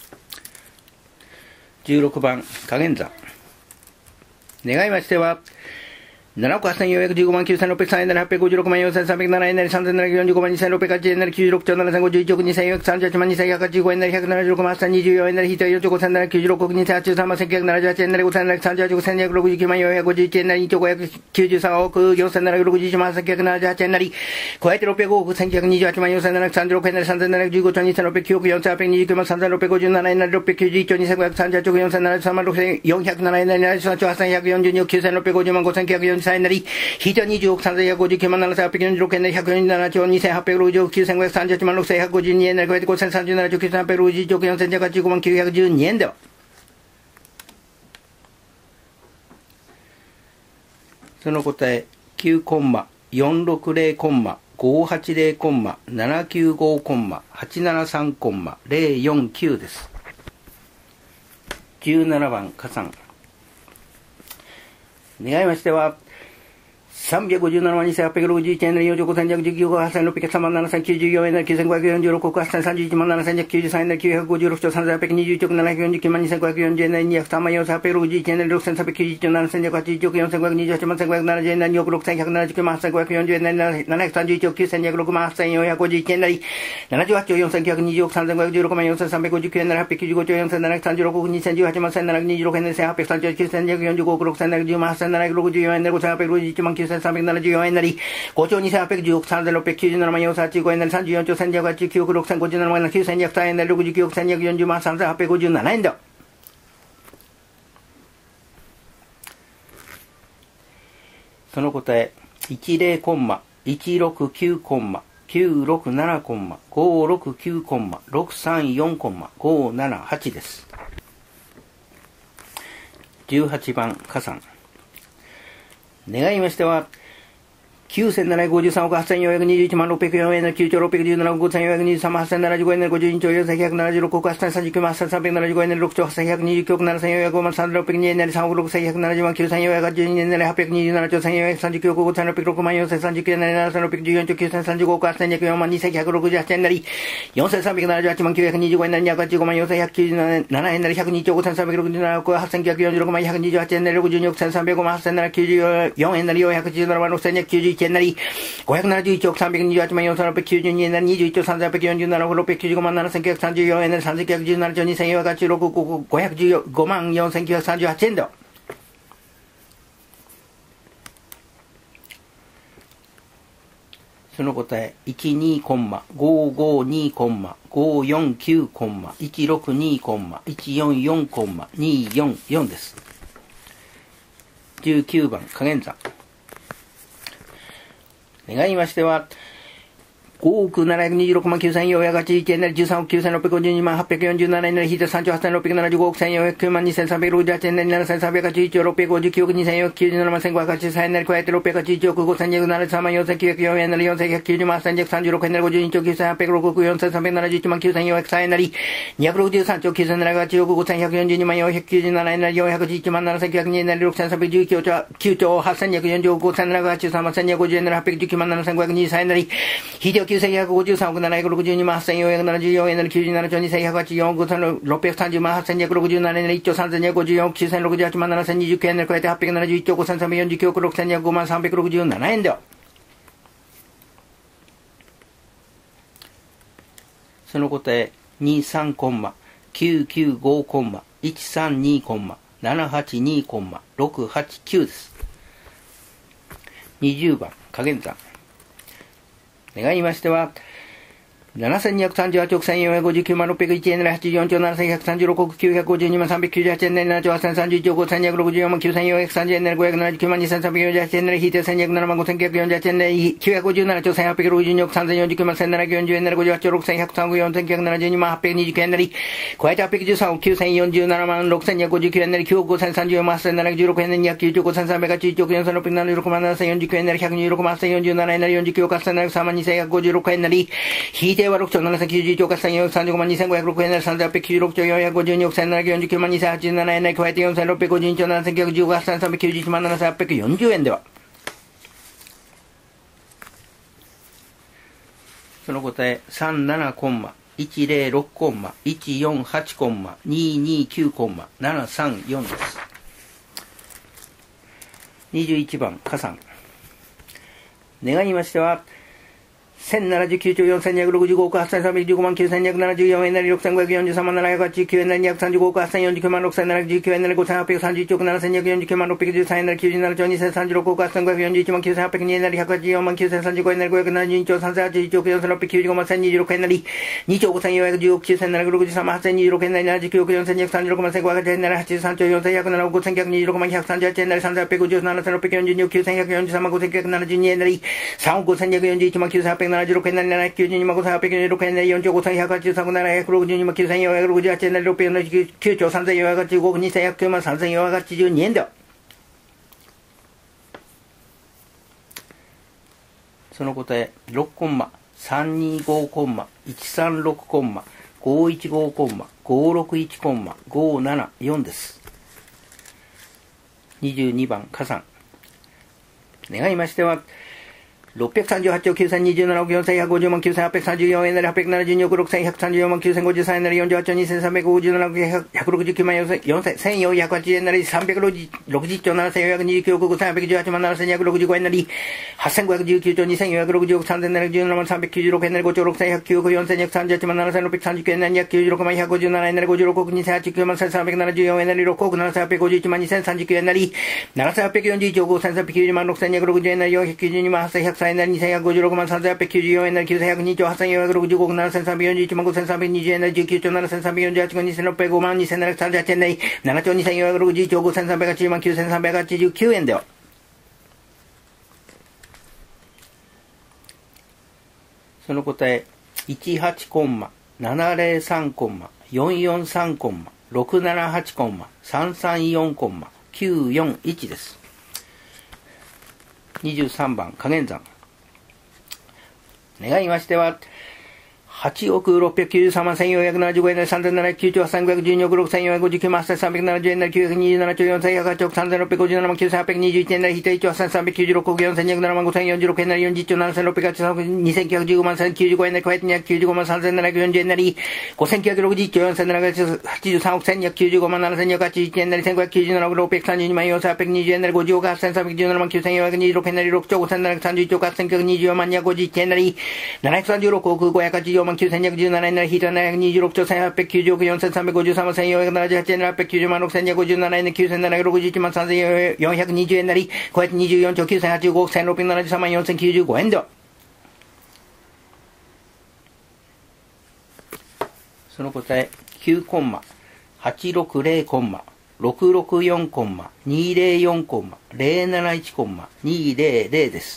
じゅうろくばん加減算。願いましてはななおくはっせんよんひゃくじゅうごまんきゅうせんろっぴゃくさんえんなりはっぴゃくごじゅうろくまんよんせんさんびゃくななえんなりさんぜんななひゃくよんじゅうごまんにせんろっぴゃくはちじゅうえんなりきゅうじゅうろくちょうななせんごじゅういちおくにせんよんひゃくさんじゅうはちまんにせんひゃくはちじゅうごえんなりひゃくななじゅうろくまんはっせんにじゅうよんえんなり引いてよんちょうごせんななひゃくきゅうじゅうろくおくにせんはちじゅうさんまんせんきゅうひゃくななじゅうはちえんなりごせんななひゃくさんじゅうはちおくせんにひゃくろくじゅうきゅうまんよんひゃくごじゅういちえんなりにちょうごひゃくきゅうじゅうさんおくよんせんななひゃくろくじゅういちまんせんきゅうひゃくななじゅうはちえんなり加えてろっぴゃくごおくせんきゅうひゃくにじゅうはちまんよんせんななひゃくさんじゅうろくえんなりさんぜんななひゃくじゅうごちょうにせんろっぴゃくきゅうおくよんせんはっぴゃくにじゅうきゅうまんさんぜんろっぴゃくごじゅうななえんなりろっぴゃくきゅうじゅういちちょうにせんごひゃくさんじゅうはちおくよんせんななじゅうさんまんろくせんよんひゃくななえんなりななじゅうさんちょうはっせんひゃくよんじゅうにおくきゅうせんろっぴゃくごじゅうまんごせんきゅうひゃくよんじゅうさんえんなり引いてにじゅうおくさんぜんひゃくごじゅうきゅうまんななせんはっぴゃくよんじゅうろくえんなりひゃくよんじゅうななちょうにせんはっぴゃくろくじゅうおくきゅうせんごひゃくさんじゅうはちまんろくせんひゃくごじゅうにえんなり加えてごせんさんじゅうななちょうきゅうせんはっぴゃくろくじゅういちおくよんせんひゃくはちじゅうごまんきゅうひゃくじゅうにえんだよ。その答えきゅうコンマよんろくゼロコンマごはちゼロコンマななきゅうごコンマはちななさんコンマゼロよんきゅうです。じゅうななばん加算。願いましてはさんびゃくごじゅうななまんにせんはっぴゃくろくじゅういちえんなりよんじゅうごせんにひゃくじゅうきゅうおくはっせんろっぴゃくさんまんななせんきゅうじゅうよんえんなりきゅうせんごひゃくよんじゅうろくおくはっせんさんじゅういちまんななせんにひゃくきゅうじゅうさんえんなりきゅうひゃくごじゅうろくちょうさんぜんはっぴゃくにじゅういちおくななひゃくよんじゅうきゅうまんにせんごひゃくよんじゅうえんなりにひゃくさんまんよんせんはっぴゃくろくじゅういちえんなりろくせんさんびゃくきゅうじゅういちちょうななせんにひゃくはちじゅういちおくよんせんごひゃくにじゅうはちまんせんごひゃくななじゅうえんなりにおくろくせんひゃくななじゅうきゅうまんはっせんごひゃくよんじゅうえんなりななひゃくさんじゅういちおくきゅうせんにひゃくろくまんはっせんよんひゃくごじゅういちえんなりななじゅうはちちょうよんせんきゅうひゃくにじゅうおくさんぜんごひゃくじゅうろくまんよんせんさんびゃくごじゅうきゅうえんなりはっぴゃくきゅうじゅうごちょうよんせんななひゃくさんじゅうろくおくにせんじゅうはちまんせんななひゃくにじゅうろくえんなりせんはっぴゃくさんじゅうきゅうせんにひゃくよんじゅうごおくろくせんななひゃくじゅうまんはっせんななひゃくろくじゅうよんえんなりごせんはっぴゃくろくじゅういちまんきゅうせんさんびゃくななじゅうよんえんなりごちょうにせんはっぴゃくじゅうおくさんぜんろっぴゃくきゅうじゅうななまんよんせんはちじゅうごえんなりさんじゅうよんちょうせんにひゃくはちじゅうきゅうおくろくせんごじゅうななまんきゅうせんにひゃくさんえんなりろくじゅうきゅうおくせんにひゃくよんじゅうまんさんぜんはっぴゃくごじゅうななえんだよ。その答えいちゼロコンマいちろくきゅうコンマきゅうろくななコンマごろくきゅうコンマろくさんよんコンマごななはちです。じゅうはちばん加算。願いましてはきゅうせんななひゃくごじゅうさんおくはっせんよんひゃくにじゅういちまんろっぴゃくよんえんなりきゅうちょうろっぴゃくじゅうななおくごせんよんひゃくにじゅうさんまんはっせんななじゅうごえんなりごじゅうにちょうよんせんきゅうひゃくななじゅうろくおくはっせんさんじゅうきゅうまんはっせんさんびゃくななじゅうごえんなりろくちょうはっせんひゃくにじゅうきゅうおくななせんよんひゃくごまんさんぜんろっぴゃくにえんなりさんおくろくせんひゃくななじゅうまんきゅうせんよんひゃくはちじゅうにえんなりはっぴゃくにじゅうななちょうせんよんひゃくさんじゅうきゅうおくごせんろっぴゃくろくまんよんせんさんじゅうきゅうえんなりななせんろっぴゃくじゅうよんちょうきゅうせんさんじゅうごおくはっせんにひゃくよんまんにせんきゅうひゃくろくじゅうはちえんなりよんせんさんびゃくななじゅうはちまんきゅうひゃくにじゅうごえんなりにひゃくはちじゅうごまんよんせんひゃくきゅうじゅうななえんなりひゃくにちょうごせんさんびゃくろくじゅうななおくはっせんきゅうひゃくよんじゅうろくまんひゃくにじゅうはちえんなりろくじゅうにおくせんさんびゃくごまんはっせんななひゃくきゅうじゅうよんえんなりよんひゃくじゅうななまんろくせんにひゃくきゅうじゅういちえんなりごひゃくななじゅういちおくさんびゃくにじゅうはちまんよんせんろっぴゃくきゅうじゅうにえんなりにじゅういちちょうさんぜんはっぴゃくよんじゅうななおくろっぴゃくきゅうじゅうごまんななせんきゅうひゃくさんじゅうよんえんなりさんぜんきゅうひゃくじゅうななちょうにせんよんひゃくはちじゅうろくおくごひゃくじゅうごまんよんせんきゅうひゃくさんじゅうはちえんだよ。その答えいちにコンマごごにコンマごよんきゅうコンマいちろくにコンマいちよんよんコンマによんよんです。じゅうきゅうばん加減算。願いましてはごおくななひゃくにじゅうろくまんきゅうせんよんひゃくはちじゅういちえんなりじゅうさんおくきゅうせんろっぴゃくごじゅうにまんはっぴゃくよんじゅうななえんなり引いてさんちょうはっせんろっぴゃくななじゅうごおくせんよんひゃくきゅうまんにせんさんびゃくろくじゅうはちえんなりななせんさんびゃくはちじゅういちちょうろっぴゃくごじゅうきゅうおくにせんよんひゃくきゅうじゅうななまんせんごひゃくはちじゅうさんえんなり加えてろっぴゃくはちじゅういちおくごせんにひゃくななじゅうさんまんよんせんきゅうひゃくよんえんなりよんせんひゃくきゅうじゅうまんせんにひゃくさんじゅうろくえんなりごじゅうにちょうきゅうせんはっぴゃくろくおくよんせんさんびゃくななじゅういちまんきゅうせんよんひゃくさんえんなりにひゃくろくじゅうさんちょうきゅうせんななひゃくはちじゅうおくごせんひゃくよんじゅうにまんよんひゃくきゅうじゅうななえんなりよんひゃくじゅういちまんななせんきゅうひゃくにえんなりろくせんさんびゃくじゅうきゅうちょうはっせんにひゃくよんじゅうおくごせんななひゃくはちじゅうさんまんせんにひゃくごじゅうえんなりはっぴゃくじゅうきゅうまんななせんごひゃくにじゅうさんえんなり引いてはきゅうせんひゃくごじゅうさんおくななひゃくろくじゅうにまんはっせんよんひゃくななじゅうよんえんなりきゅうじゅうななちょうにせんひゃくはちじゅうよんおくごせんろっぴゃくさんじゅうまんはっせんにひゃくろくじゅうななえんなりいっちょうさんぜんにひゃくごじゅうよんおくきゅうせんろくじゅうはちまんななせんにじゅうきゅうえんなり加えてはっぴゃくななじゅういちちょうごせんさんびゃくよんじゅうきゅうおくろくせんにひゃくごまんさんびゃくろくじゅうななえんだよ。その答えにじゅうさんコンマきゅうきゅうごコンマいちさんにコンマななはちにコンマろくはちきゅうです。にじゅうばん加減算。願いましてはななせんにひゃくさんじゅうはちおくせんよんひゃくごじゅうきゅうまんろっぴゃくいちえんなりはちじゅうよんちょうななせんひゃくさんじゅうろくおくきゅうひゃくごじゅうにまんさんびゃくきゅうじゅうはちえんなりななちょうはっせんさんじゅういちおくごせんにひゃくろくじゅうよんまんきゅうせんよんひゃくさんじゅうえんなりごひゃくななじゅうきゅうまんにせんさんびゃくよんじゅうはちえんなり引いてせんにひゃくななまんごせんきゅうひゃくよんじゅうはちえんなりきゅうひゃくごじゅうななちょうせんはっぴゃくろくじゅうにおくさんぜんよんじゅうきゅうまんせんななひゃくよんじゅうえんなりごじゅうはちちょうろくせんひゃくさんおくよんせんきゅうひゃくななじゅうにまんはっぴゃくにじゅうきゅうえんなり加えてはっぴゃくじゅうさんおくきゅうせんよんじゅうななまんろくせんにひゃくごじゅうきゅうえんなりきゅうおくごせんさんじゅうよんまんはっせんななひゃくじゅうろくえんなりにひゃくきゅうじゅうごせんさんびゃくはちじゅういちおくよんせんろっぴゃくななじゅうろくまんななせんよんじゅうきゅうえんなりひゃくにじゅうろくまんはっせんよんじゅうななえんなりよんじゅうきゅうおくはっせんななひゃくさんまんにせんひゃくごじゅうろくえんなり引いてはろくちょうななせんきゅうじゅういちおくはっせんよんひゃくさんじゅうごまんにせんごひゃくろくえんなりさんぜんはっぴゃくきゅうじゅうろくちょうよんひゃくごじゅうにおくせんななひゃくよんじゅうきゅうまんにせんはちじゅうななえんなり加えてよんせんろっぴゃくごじゅうにちょうななせんきゅうひゃくじゅうごはっせんさんびゃくきゅうじゅういちまんななせんはっぴゃくよんじゅうえんではその答えさんじゅうななコンマいちぜろろくコンマいちよんはちコンマににきゅうコンマななさんよんです。にじゅういちばん加算。願いましてはせんななじゅうきゅうちょうよんせんにひゃくろくじゅうごおくはっせんさんびゃくじゅうごまんきゅうせんにひゃくななじゅうよんえんなりろくせんごひゃくよんじゅうさんまんななひゃくはちじゅうきゅうえんなりにひゃくさんじゅうごおくはっせんよんじゅうきゅうまんろくせんななひゃくじゅうきゅうえんなりごせんはっぴゃくさんじゅういちおくななせんにひゃくよんじゅうきゅうまんろっぴゃくじゅうさんえんなりきゅうじゅうななちょうにせんさんじゅうろくおくはっせんごひゃくよんじゅういちまんきゅうせんはっぴゃくにえんなりひゃくはちじゅうよんまんきゅうせんさんじゅうごえんなりごひゃくななじゅうにちょうさんぜんはちじゅういちおくよんせんろっぴゃくきゅうじゅうごまんせんにじゅうろくえんなりにちょうごせんよんひゃくじゅうおくきゅうせんななひゃくろくじゅうさんまんはっせんにじゅうろくえんなりななじゅうきゅうおくよんせんにひゃくさんじゅうろくまんせんごひゃくはちえんなりはちじゅうさんちょうよんせんひゃくななおくごせんきゅうひゃくにじゅうろくまんひゃくさんじゅうはちえんなりさんぜんはっぴゃくごじゅうななせんろっぴゃくよんじゅうにおくきゅうせんひゃくよんじゅうさんまんごせんきゅうひゃくななじゅうにえんなりさんおくごせんにひゃくよんじゅういちまんきゅうせんはっぴゃくななじゅうろくえんなりななひゃくきゅうじゅうにまんごせんはっぴゃくよんじゅうろくえんなりよんちょうごせんひゃくはちじゅうさんおくななひゃくろくじゅうにまんきゅうせんよんひゃくろくじゅうはちえんなりろっぴゃくよんじゅうきゅうちょうさんぜんよんひゃくはちじゅうごおくにせんひゃくきゅうまんさんぜんよんひゃくはちじゅうにえんではその答えろくコンマさんにごコンマいちさんろくコンマごいちごコンマごろくいちコンマごななよんです。にじゅうにばん加算。願いましてはろっぴゃくさんじゅうはちちょうきゅうせんにじゅうななおくよんせんひゃくごじゅうまんきゅうせんはっぴゃくさんじゅうよんえんなりはっぴゃくななじゅうにおくろくせんひゃくさんじゅうよんまんきゅうせんごじゅうさんえんなりよんじゅうはちちょうにせんさんびゃくごじゅうななおくひゃくろくじゅうきゅうまんよんせんせんよんひゃくはちじゅうえんなりさんびゃくろくじゅうちょうななせんよんひゃくにじゅうきゅうおくごせんはっぴゃくじゅうはちまんななせんにひゃくろくじゅうごえんなりはっせんごひゃくじゅうきゅうちょうにせんよんひゃくろくじゅうおくさんぜんななひゃくじゅうななまんさんびゃくきゅうじゅうろくえんなりごちょうろくせんひゃくきゅうおくよんせんにひゃくさんじゅうはちまんななせんろっぴゃくさんじゅうきゅうえんなりにひゃくきゅうじゅうろくまんひゃくごじゅうななえんなりごじゅうろくおくにせんはちじゅうきゅうまんせんさんびゃくななじゅうよんえんなりろくおくななせんはっぴゃくごじゅういちまんにせんさんじゅうきゅうえんなりななせんはっぴゃくよんじゅういちおくごせんさんびゃくきゅうじゅうまんろくせんにひゃくろくじゅうえんなりよんひゃくきゅうじゅうにまんはっせんひゃくさんえんなりにせんひゃくごじゅうろくまんさんぜんはっぴゃくきゅうじゅうよんえんなりきゅうせんひゃくにちょうはっせんよんひゃくろくじゅうごおくななせんさんびゃくよんじゅういちまんごせんさんびゃくにじゅうえんなりじゅうきゅうちょうななせんさんびゃくよんじゅうはちごにせんろっぴゃくごまんにせんななひゃくさんじゅうはちえんなりななちょうにせんよんひゃくろくじゅういちおくごせんさんびゃくはちじゅうまんきゅうせんさんびゃくはちじゅうきゅうえんではその答えいちはちコンマななぜろさんコンマよんよんさんコンマろくななはちコンマさんさんよんコンマきゅうよんいちです。にじゅうさんばん加減算。願いましてははちおくろっぴゃくきゅうじゅうさんまんせんよんひゃくななじゅうごえんなりさんぜんななひゃくきゅうちょうはっせんごひゃくじゅうにおくろくせんよんひゃくごじゅうきゅうまんはっせんさんびゃくななじゅうえんなりきゅうひゃくにじゅうななちょうよんせんひゃくはちおくさんぜんろっぴゃくごじゅうななまんきゅうせんはっぴゃくにじゅういちえんなりひいていちおくはっせんさんびゃくきゅうじゅうろくおくよんせんにひゃくななまんごせんよんじゅうろくえんなりよんじゅっちょうななせんろっぴゃくはちじゅうさんおくにせんきゅうひゃくじゅうごまんせんきゅうじゅうごえんなり加えてにひゃくきゅうじゅうごまんさんぜんななひゃくよんじゅうえんなりごせんきゅうひゃくろくじゅういちちょうよんせんななひゃくはちじゅうさんおくせんにひゃくきゅうじゅうごまんななせんにひゃくはちじゅういちえんなりせんごひゃくきゅうじゅうななおくろっぴゃくさんじゅうにまんよんせんはっぴゃくにじゅうえんなりごじゅうおくはっせんさんびゃくじゅうななまんきゅうせんよんひゃくにじゅうろくえんなりろくちょうごせんななひゃくさんじゅういちおくはっせんきゅうひゃくにじゅうよんまんにひゃくごじゅういちえんなりななひゃくさんじゅうろくおくごひゃくはちじゅうよんまんきゅうせんにひゃくじゅうななえんなり引いてはななひゃくにじゅうろくちょうせんはっぴゃくきゅうじゅうおくよんせんさんびゃくごじゅうさんまんせんよんひゃくななじゅうはちえんなりはっぴゃくきゅうじゅうまんろくせんにひゃくごじゅうななえんできゅうせんななひゃくろくじゅういちまんさんぜんよんひゃくにじゅうえんなり加えてにじゅうよんちょうきゅうせんはちじゅうごおくせんろっぴゃくななじゅうさんまんよんせんきゅうじゅうごえんではその答えきゅうコンマはちろくぜろコンマろくろくよんコンマにぜろよんコンマぜろなないちコンマにぜろぜろです。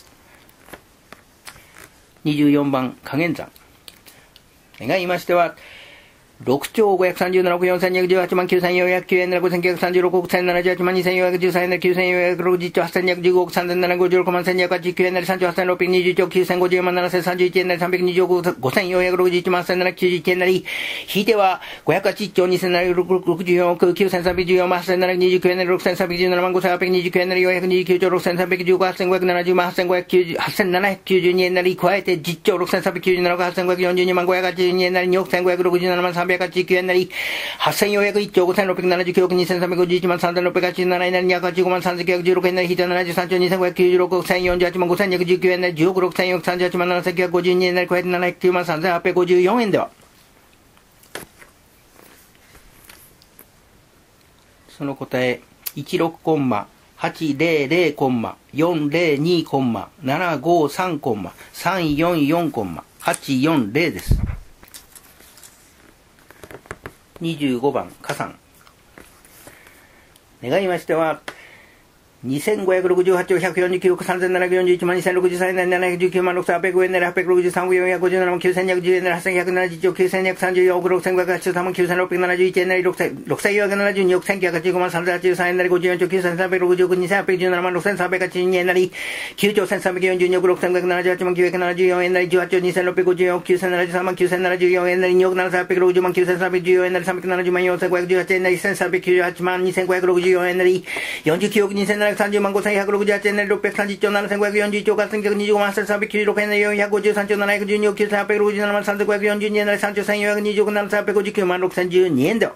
にじゅうよんばん加減算。願いましてはろくちょうごひゃくさんじゅうななおくよんせんにひゃくじゅうはちまんきゅうせんよんひゃくきゅうえんならごせんきゅうひゃくさんじゅうろくおくせんななじゅうはちまんにせんよんひゃくじゅうさんえんならきゅうせんよんひゃくろくじゅういちちょうはっせんにひゃくじゅうごおくさんぜんななひゃくごじゅうろくまんせんにひゃくはちじゅうきゅうえんなりさんちょうはっせんろっぴゃくにじゅういちおくきゅうせんごじゅうよんまんななせんさんじゅういちえんなりさんびゃくにじゅうおくごせんよんひゃくろくじゅういちまんせんななひゃくきゅうじゅういちえんなり引いてはごひゃくはちじゅういちちょうにせんななひゃくろくじゅうよんおくきゅうせんさんびゃくじゅうよんまんはっせんななひゃくにじゅうきゅうえんなりろくせんさんびゃくじゅうななまんごせんはっぴゃくにじゅうきゅうえんなりよんひゃくにじゅうきゅうちょうろくせんさんびゃくじゅうごはっせんごひゃくななじゅうまんはっせんななひゃくきゅうじゅうにえんなり加えてじゅっちょうろくせんさんびゃくきゅうじゅうななおくはっせんごひゃくよんじゅうにまんごひゃくはちじゅうにえんなりにおくせんごひゃくろくじゅうななまんさんびゃくはちじゅうきゅうえんなりはっせんよんひゃくいちちょうごせんろっぴゃくななじゅうきゅうおくにせんさんびゃくごじゅういちまんさんぜんろっぴゃくはちじゅうななえんなりにひゃくはちじゅうごまんさんぜんきゅうひゃくじゅうろくえんなり引いてななじゅうさんちょうにせんごひゃくきゅうじゅうろくおくせんよんじゅうはちまんごせんにひゃくじゅうきゅうえんなりじゅうおくろくせんよんひゃくさんじゅうはちまんななせんきゅうひゃくごじゅうにえんなり加えてななひゃくきゅうまんさんぜんはっぴゃくごじゅうよんえんではその答え、いちろくコンマ、はちぜろぜろコンマ、よんぜろにコンマ、ななごさんコンマ、さんよんよんコンマ、はちよんぜろです。にじゅうごばん、加算。願いましては、にせんごひゃくろくじゅうはちちょうひゃくよんじゅうきゅうおくさんぜんななひゃくよんじゅういちまんにせんろくじゅうさんえんなりななひゃくじゅうきゅうまんろくせんはっぴゃくごえんなりはっぴゃくろくじゅうさんおくよんひゃくごじゅうななまんきゅうせんにひゃくじゅうえんなりはっせんひゃくななじゅういちおくきゅうせんにひゃくさんじゅうよんおくろくせんごひゃくはちじゅうさんまんきゅうせんろっぴゃくななじゅういちえんなりろくせんよんひゃくななじゅうにおくせんきゅうひゃくはちじゅうごまんさんぜんはちじゅうさんえんなりごじゅうよんちょうきゅうせんさんびゃくろくじゅうおくにせんはっぴゃくじゅうななまんろくせんさんびゃくはちじゅうにえんなりきゅうちょうせんさんびゃくよんじゅうにおくろくせんごひゃくななじゅうはちまんきゅうひゃくななじゅうよんえんなりじゅうはちちょうにせんろっぴゃくごじゅうよんおくきゅうせんななじゅうさんまんきゅうせんななじゅうよんえんなりにおくななせんはっぴゃくろくじゅうまんきゅうせんさんびゃくじゅうよんえんなりさんびゃくななじゅうまんよんせんごひゃくじゅうはちえんなりせんさんびゃくきゅうじゅうはちまんにせんごひゃくろくじゅうよんえんなりよんじゅうきゅうおくにせんななひゃくさんじゅうまんごせんひゃくろくじゅうはちえんなりろっぴゃくさんじゅういちちょうななせんごひゃくよんじゅういちおくはっせんきゅうひゃくにじゅうごまんせんさんびゃくきゅうじゅうろくえんなりよんひゃくごじゅうさんちょうななひゃくじゅうにおくきゅうせんはっぴゃくろくじゅうななまんさんぜんごひゃくよんじゅうにえんなりさんちょうせんよんひゃくにじゅうおくななせんはっぴゃくごじゅうきゅうまんろくせんじゅうにえんでは。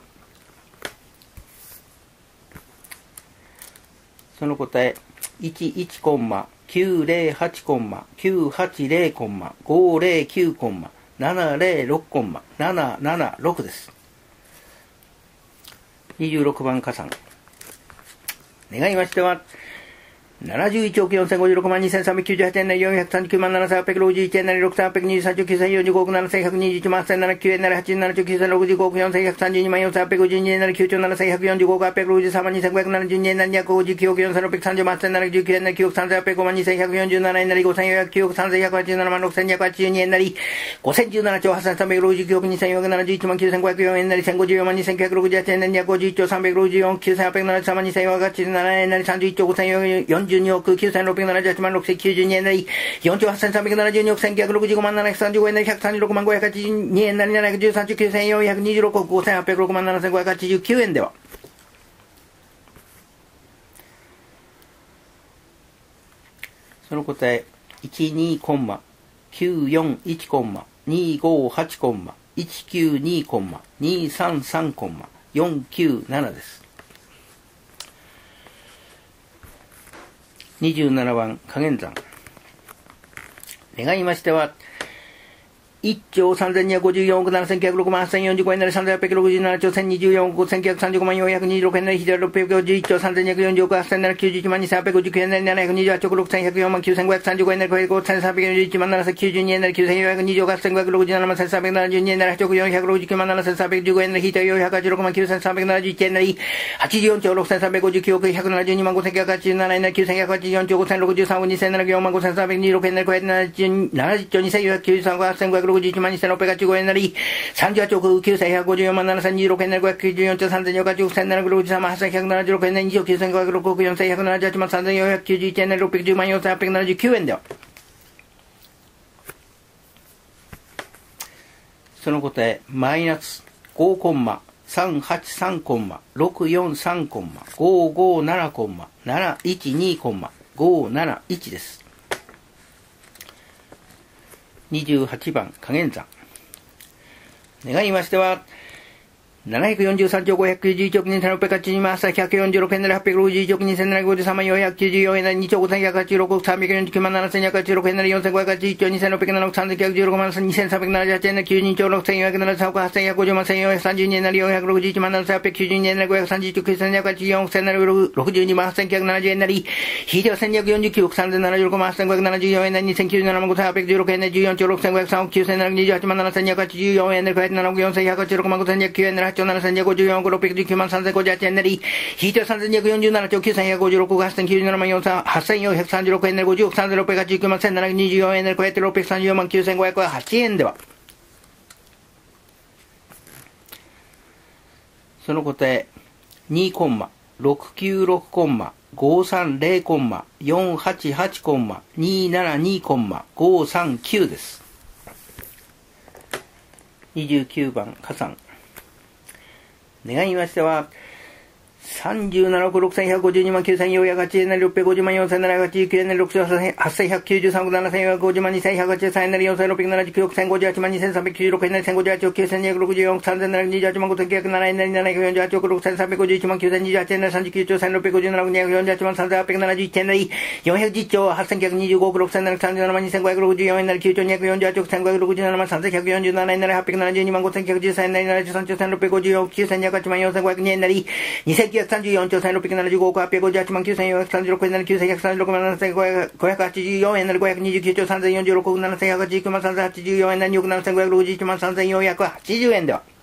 その答え、いちいちコンマ、きゅうぜろはちコンマ、きゅうはちぜろコンマ、ごぜろきゅうコンマ、ななぜろろくコンマ、ななななろくです。にじゅうろくばん加算。願いましては、ななじゅういちおくよんせんごじゅうろくまんにせんさんびゃくきゅうじゅうはちえんなりよんひゃくさんじゅうきゅうまんななせんはっぴゃくろくじゅういちえんなりろくせんはっぴゃくにじゅうさんちょうきゅうせんよんじゅうごおくななせんひゃくにじゅういちまんせんななひゃくきゅうえんなりはちじゅうななちょうきゅうせんろくじゅうごおくよんせんひゃくさんじゅうにまんよんせんはっぴゃくごじゅうにえんなりきゅうちょうななせんひゃくよんじゅうごおくはっぴゃくろくじゅうさんまんにせんごひゃくななじゅうにえんなりにひゃくごじゅうきゅうおくよんせんろっぴゃくさんじゅうまんせんななひゃくじゅうきゅうえんなりきゅうおくさんぜんはっぴゃくごまんにせんひゃくよんじゅうななえんなりごせんよんひゃくきゅうおくさんぜんひゃくはちじゅうななまんろくせんにひゃくはちじゅうにえんなりごせんじゅうななちょうはっせんさんびゃくろくじゅうきゅうおくにせんよんひゃくななじゅういちまんきゅうせんごひゃくよんえんなりせんごじゅうよんまんにせんきゅうひゃくろくじゅうはちえんなりにひゃくごじゅういちちょうさんびゃくろくじゅうよんおくきゅうせんはっぴゃくななじゅうさんまんにせんよんひゃくはちじゅうななえんなりさんじゅういっちょうごせんよんじゅうにおくきゅうせんろっぴゃくななじゅうはちまんろくせんきゅうじゅうにえんなりよんちょうはっせんさんびゃくななじゅうにおくせんきゅうひゃくろくじゅうごまんななひゃくさんじゅうごえんなりひゃくさんじゅうろくまんごひゃくはちじゅうにえんなりななひゃくじゅうさんちょうきゅうせんよんひゃくにじゅうろくおくごせんはっぴゃくろくまんななせんごひゃくはちじゅうきゅうえんでは。その答え、いちにコンマ、きゅうよんいちコンマ、にごはちコンマ、いちきゅうにコンマ、にさんさんコンマ、よんきゅうななです。にじゅうななばん加減算。願いましては、いっちょうさんぜんにひゃくごじゅうよんおくななせんきゅうひゃくろくまんはっせんよんじゅうごえんなりさんぜんはっぴゃくろくじゅうななちょうせんにじゅうよんおくごせんきゅうひゃくさんじゅうごまんよんひゃくにじゅうろくえんなり左ろっぴゃくごじゅういちちょうさんぜんにひゃくよんじゅうおくはっせんななひゃくきゅうじゅういちまんにせんはっぴゃくごじゅうきゅうえんなりななひゃくにじゅうはちおくろくせんひゃくよんまんきゅうせんごひゃくさんじゅうごえんなりごせんさんびゃくよんじゅういちまんななせんきゅうじゅうにえんなりきゅうせんよんひゃくにじゅうおくはっせんごひゃくろくじゅうななまんせんさんびゃくななじゅうにえんなりはちおくよんひゃくろくじゅうきゅうまんななせんさんびゃくじゅうごえんなり引いてよんひゃくはちじゅうろくまんきゅうせんさんびゃくななじゅういちえんなりはちじゅうよんちょうろくせんさんびゃくごじゅうきゅうおくひゃくななじゅうにまんごせんきゅうひゃくはちじゅうななえんなりきゅうせんひゃくはちじゅうよんちょうごせんろくじゅうさんおくにせんななじゅうよんまんごせんさんびゃくにじゅうろくえんなりごひゃくななじゅうちょうにせんよんひゃくきゅうじゅうさんおくはっせんごひゃくろくじゅういちまんにせんろっぴゃくはちじゅうごえんなりさんじゅうはちおくきゅうせんひゃくごじゅうよんまんななせんにじゅうろくえんなりごひゃくきゅうじゅうよんちょうさんぜんよんひゃくはちじゅうごせんななひゃくろくじゅうさんまんはっせんひゃくななじゅうろくえんなりにじゅうきゅうせんごひゃくろくおくよんせんひゃくななじゅうはちまんさんぜんよんひゃくきゅうじゅういちえんなりろっぴゃくじゅうまんよんせんはっぴゃくななじゅうきゅうえんでは。その答え、マイナスごコンマ、さんはちさんコンマ、ろくよんさんコンマ、ごごななコンマ、なないちにコンマ、ごなないちです。にじゅうはちばん加減算。願いましては、ななひゃくよんじゅうさんちょうごひゃくきゅうじゅういちおくにせんろっぴゃくはちじゅうまんひゃくよんじゅうろくえんなりはっぴゃくろくじゅういちおくにせんななひゃくごじゅうさんまんよんひゃくきゅうじゅうよんえんなりにちょうごせんひゃくはちじゅうろくおくさんびゃくよんじゅうきゅうまんななせんにひゃくはちじゅうろくえんなりよんせんごひゃくはちじゅういちちょうにせんろっぴゃくななおくさんぜんきゅうひゃくじゅうろくまんにせんさんびゃくななじゅうはちえんなりきゅうじゅうにちょうろくせんよんひゃくななじゅうさんおくはっせんひゃくごじゅうまんせんよんひゃくさんじゅうにえんなりよんひゃくろくじゅういちまんななせんはっぴゃくきゅうじゅうにえんなりごひゃくさんじゅういちおくきゅうせんにひゃくはちじゅうよんおくせんなりろくじゅうにまんはっせんきゅうひゃくななじゅうえんなり引いてはせんにひゃくよんじゅうきゅうおくさんぜんななじゅうろくまんはっせんごひゃくななじゅうよんえんなりにせんきゅうじゅうななまんごせんはっぴゃくじゅうろくえんなりじゅうよんちょうろくせんごひゃくさんおくきゅうせんななひゃくにじゅうはちまんななせんにひゃくはちじゅうよんえんなりごひゃくななおくよんせんひゃくはちじゅうろくまんごせんにひゃくきゅうえんなりはちちょうななせんにひゃくごじゅうよんおくろっぴゃくじゅうきゅうまんさんぜんごじゅうはちえんなり引いてはさんぜんにひゃくよんじゅうななちょうきゅうせんひゃくごじゅうろくおくはっせんきゅうじゅうななまんよんせんはっせんよんひゃくさんじゅうろくえんなりごじゅうおくさんぜんろっぴゃくはちじゅうきゅうまんせんななひゃくにじゅうよんえんなりこうやってろっぴゃくさんじゅうよんまんきゅうせんごひゃくはちえんでは。その答え、にコンマ、ろくきゅうろくコンマ、ごさんぜろコンマ、よんはちはちコンマ、にななにコンマ、ごさんきゅうです。にじゅうきゅうばん加算。願いましては、さんじゅうななおくろくせんひゃくごじゅうにまんきゅうせんよんひゃくはちえんなりろっぴゃくごじゅうまんよんせんななひゃくはちじゅうきゅうえんなりろくちょうはっせんひゃくきゅうじゅうさんおくななせんよんひゃくごじゅうまんにせんひゃくはちじゅうさんえんなりよんせんろっぴゃくななじゅうきゅうおくせんごじゅうはちまんにせんさんびゃくきゅうじゅうろくえんなりせんごじゅうはちおくきゅうせんにひゃくろくじゅうよんおくさんぜんななひゃくにじゅうはちまんごせんきゅうひゃくななえんなりななひゃくよんじゅうはちおくろくせんさんびゃくごじゅういちまんきゅうせんにじゅうはちえんなりさんじゅうきゅうちょうせんろっぴゃくごじゅうななおくにひゃくよんじゅうはちまんさんぜんはっぴゃくななじゅういちえんなりよんひゃくじゅっちょうはっせんきゅうひゃくにじゅうごおくろくせんななひゃくさんじゅうななまんにせんごひゃくろくじゅうよんえんなりきゅうちょうにひゃくよんじゅうはちおくせんごひゃくろくじゅうななまんさんぜんひゃくよんじゅうななえんなりはっぴゃくななじゅうにまんごせんきゅうひゃくじゅうさんえんなりななじゅうさんちょうせんろっぴゃくごじゅうよんおくきゅうせんにひゃくはちまんよんせんごひゃくにえんなりにせんきゅうひゃくさんじゅうよんちょうせんろっぴゃくななじゅうごおくはっぴゃくごじゅうはちまんきゅうせんよんひゃくさんじゅうろくえんなりきゅうせんひゃくさんじゅうろくまんななせんごひゃくはちじゅうよんえんなりごひゃくにじゅうきゅうちょうさんぜんよんじゅうろくおくななせんひゃくはちじゅうきゅうまんさんぜんはちじゅうよんえんなりにおくななせんごひゃくろくじゅういちまんさんぜんよんひゃくはちじゅうえんでは、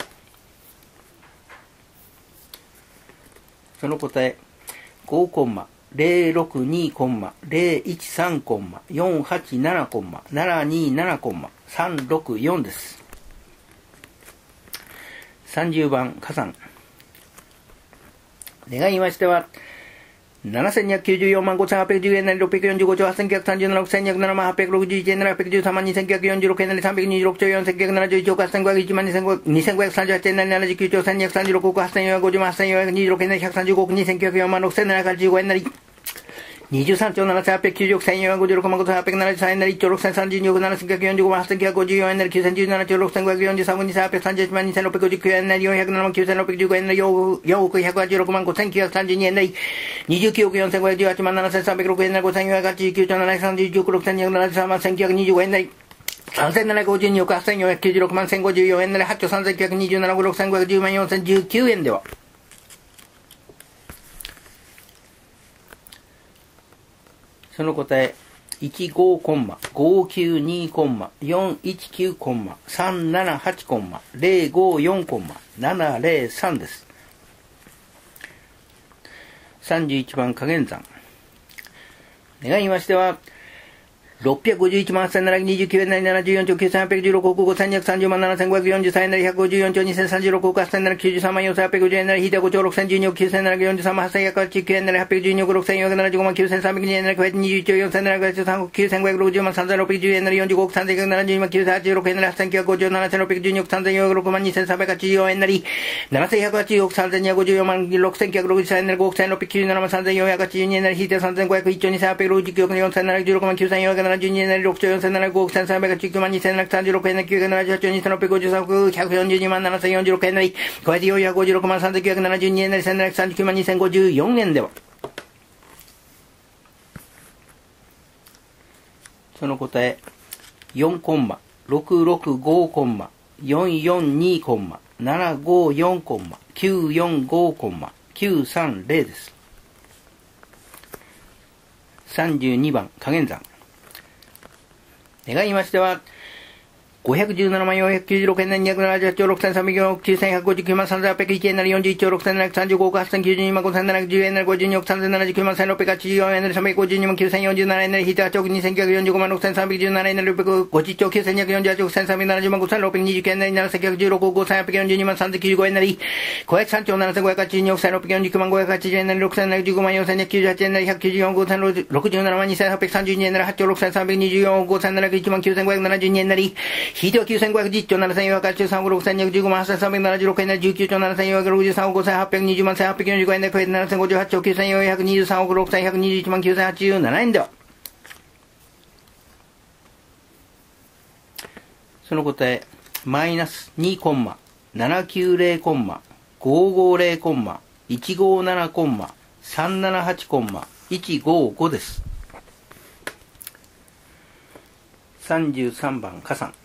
その答えごコンマゼロろくにコンマゼロいちさんコンマよんはちななコンマななにななコンマさんろくよんです。さんじゅうばん加算。願いましてはななせんにひゃくきゅうじゅうよんまんごせんはっぴゃくじゅうえんなりろっぴゃくよんじゅうごちょうはっせんきゅうひゃくさんじゅうななおくせんにひゃくななまんはっぴゃくろくじゅういちえんなりはっぴゃくじゅうさんまんにせんきゅうひゃくよんじゅうろくえんなりさんびゃくにじゅうろくちょうよんせんきゅうひゃくななじゅういちおくはっせんごひゃくいちまんにせんごひゃくさんじゅうはちえんなりななじゅうきゅうちょうせんにひゃくさんじゅうろくおくはっせんよんひゃくごじゅうまんはっせんよんひゃくにじゅうろくえんなりひゃくさんじゅうごおくにせんきゅうひゃくよんまんろくせんななひゃくはちじゅうごえんなりにじゅうさんちょうななせんはっぴゃくきゅうじゅうおくせんよんひゃくごじゅうろくまんごせんはっぴゃくななじゅうさんえんなりいっちょうろくせんさんじゅうにおくななせんきゅうひゃくよんじゅうごまんはっせんきゅうひゃくごじゅうよんえんなりきゅうせんじゅうななちょうろくせんごひゃくよんじゅうさんおくにせんはっぴゃくさんじゅういちまんにせんろっぴゃくごじゅうきゅうえんなりよんひゃくななまんきゅうせんろっぴゃくじゅうごえんなりよんおくひゃくはちじゅうろくまんごせんきゅうひゃくさんじゅうにえんなりにじゅうきゅうおくよんせんごひゃくじゅうはちまんななせんさんびゃくろくえんなりごせんよんひゃくはちじゅうきゅうちょうななひゃくさんじゅういちおくろくせんにひゃくななじゅうさんまんせんきゅうひゃくにじゅうごえんなりさんぜんななひゃくごじゅうにおくはっせんよんひゃくきゅうじゅうろくまんせんごじゅうよんえんなりはちちょうさんぜんきゅうひゃくにじゅうななおくろくせんごひゃくじゅうまんよんせんじゅうきゅうえんでは、その答えいちごコンマごきゅうにコンマよんいちきゅうコンマさんななはちコンマゼロごよんコンマななゼロさんです。さんじゅういちばん加減算。願いましてはろっぴゃくごじゅういちまんはっせんななひゃくにじゅうきゅうえんなりななじゅうよんちょうきゅうせんはっぴゃくじゅうろくおくごせんにひゃくさんじゅうまんななせんごひゃくよんじゅうさんえんなりひゃくごじゅうよんちょうにせんさんじゅうろくおくはっせんなりきゅうじゅうさんまんよんせんはっぴゃくごじゅうえんなり引いてごちょうろくせんじゅうにおくきゅうせんななひゃくよんじゅうさんまんはっせんひゃくはちじゅうきゅうえんなりはっぴゃくじゅうにおくろくせんよんひゃくななじゅうごまんきゅうせんさんびゃくにえんなりごひゃくにじゅういちちょうよんせんななひゃくはちじゅうさんおくきゅうせんごひゃくろくじゅうまんさんぜんろっぴゃくじゅうえんなりよんじゅうごおくさんぜんひゃくななじゅうにまんきゅうせんはちじゅうろくえんなりはっせんきゅうひゃくごじゅうななせんろっぴゃくじゅうにおくさんぜんよんひゃくろくまんにせんさんびゃくはちじゅうよんえんなりななせんひゃくはちじゅうおくさんぜんにひゃくごじゅうよんまんろくせんきゅうひゃくろくじゅうさんえんなりごおくせんろっぴゃくきゅうじゅうななまんさんぜんよんひゃくはちじゅうにえんなり引いてさんぜんごひゃくいちちょうにせんはっぴゃくろくじゅうきゅうおくよんせんななひゃくじゅうろくまんきゅうせんよんひゃくななじゅうにえんなりろくちょうよんせんななひゃくごおくせんさんびゃくはちじゅうきゅうまんにせんななひゃくさんじゅうろくえんなりきゅうひゃくななじゅうはちちょうにせんろっぴゃくごじゅうさんおくひゃくよんじゅうにまんななせんよんじゅうろくえんなり加えてよんひゃくごじゅうろくまんさんぜんきゅうひゃくななじゅうにえんなりせんななひゃくさんじゅうきゅうまんにせんごじゅうよんえんでは、その答えよんコンマろくろくごコンマよんよんにコンマななごよんコンマきゅうよんごコンマきゅうさんゼロです。さんじゅうにばん加減算。願いましてはごひゃくじゅうななまんよんひゃくきゅうじゅうろくえんなりにひゃくななじゅうはちちょうろくせんさんびゃくよんおくきゅうせんひゃくごじゅうきゅうまんさんぜんはっぴゃくいちえんなりよんじゅういちちょうろくせんななひゃくさんじゅうごおくはっせんきゅうじゅうにまんごせんななひゃくじゅうえんなりごじゅうにおくさんぜんななじゅうきゅうまんせんろっぴゃくはちじゅうよんえんなりさんびゃくごじゅうにまんきゅうせんよんじゅうななえんなり引いてはちおくにせんきゅうひゃくよんじゅうごまんろくせんさんびゃくじゅうななえんなりろっぴゃくごじゅっちょうきゅうせんにひゃくよんじゅうはちおくせんさんびゃくななじゅうまんごせんろっぴゃくにじゅうきゅうえんなりななせんきゅうひゃくじゅうろくおくごせんはっぴゃくよんじゅうにまんさんぜんきゅうじゅうごえんなりごひゃくさんちょうななせんごひゃくはちじゅうにおくせんろっぴゃくよんじゅうきゅうまんごひゃくはちじゅうえんなりろくせんななひゃくじゅうごまんよんせんにひゃくきゅうじゅうはちえんなりひゃくきゅうじゅうよんおくごせんろくじゅうななまんにせんはっぴゃくさんじゅうにえんなりはちちょうろくせんさんびゃくにじゅうよんおくごせんななひゃくいちまんきゅうせんごひゃくななじゅうにえんなり引いてはきゅうせんごひゃくじゅういちちょうななせんよんひゃくはちじゅうさんおくろくせんにひゃくじゅうごまんはっせんさんびゃくななじゅうろくえんなりじゅうきゅうちょうななせんよんひゃくろくじゅうさんおくごせんはっぴゃくにじゅうまんせんはっぴゃくよんじゅうごえんで加えてななせんごじゅうはちちょうきゅうせんよんひゃくにじゅうさんおくろくせんひゃくにじゅういちまんきゅうせんはちじゅうななえんでは、その答えマイナスにコンマななきゅうゼロコンマごごゼロコンマいちごななコンマさんななはちコンマいちごごです。さんじゅうさんばん加算。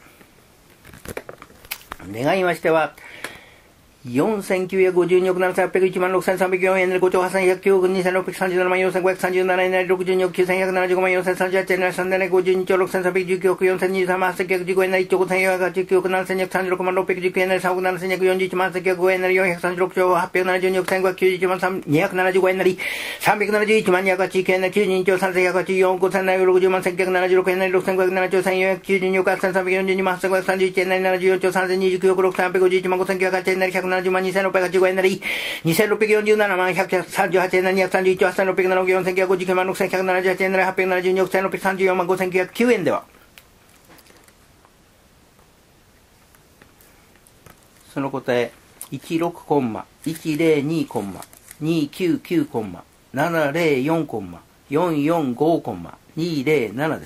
願いましてはよんせんきゅうひゃくごじゅうにおくななせんはっぴゃくいちまんろくせんさんびゃくよんえんなりごちょうはっせんひゃくきゅうおくにせんろっぴゃくさんじゅうななまんよんせんごひゃくさんじゅうななえんなりろくじゅうにおくきゅうせんひゃくななじゅうごまんよんせんさんじゅうはちえんなりさんぜんななひゃくごじゅうにちょうろくせんさんびゃくじゅうきゅうおくよんせんにじゅうさんまんはっせんきゅうひゃくじゅうごえんなりいっちょうごせんよんひゃくはちじゅうきゅうおくななせんにひゃくさんじゅうろくまんろっぴゃくじゅうきゅうえんなりさんおくななせんにひゃくよんじゅういちまんせんきゅうひゃくごえんなりよんひゃくさんじゅうろくちょうはっぴゃくななじゅうにおくせんごひゃくきゅうじゅういちまんにひゃくななじゅうごえんなりさんびゃくななじゅういちまんにひゃくはちじゅうきゅうえんなりきゅうじゅうにちょうさんせんひゃくはちじゅうよんおくごせんななひゃくろくじゅうまんせんきゅうひゃくななじゅうろくえんなりろくせんごひゃくななちょうせんよんひゃくきゅうじゅうにおくはっせんさんびゃくよんじゅうにまんはっせんごひゃくさんじゅういちえんなりななじゅうよんちょうさんぜんにじゅうきゅうおくろくせんはっぴゃくごじゅういちまんごせんきゅうひゃくはちえんなりひゃくななじゅうまんにせんろっぴゃくはちじゅうごえんなりにせんろっぴゃくよんじゅうななまんひゃくさんじゅうはちえんなりにひゃくさんじゅういちちょうはっせんろっぴゃくななおくよんせんきゅうひゃくごじゅうきゅうまんろくせんひゃくななじゅうはちえんなりはっぴゃくななじゅうにおくせんろっぴゃくさんじゅうよんまんごせんきゅうひゃくきゅうえんでは、その答えいちろくコンマいちゼロにコンマにきゅうきゅうコンマななゼロよんコンマよんよんごコンマにゼロななです。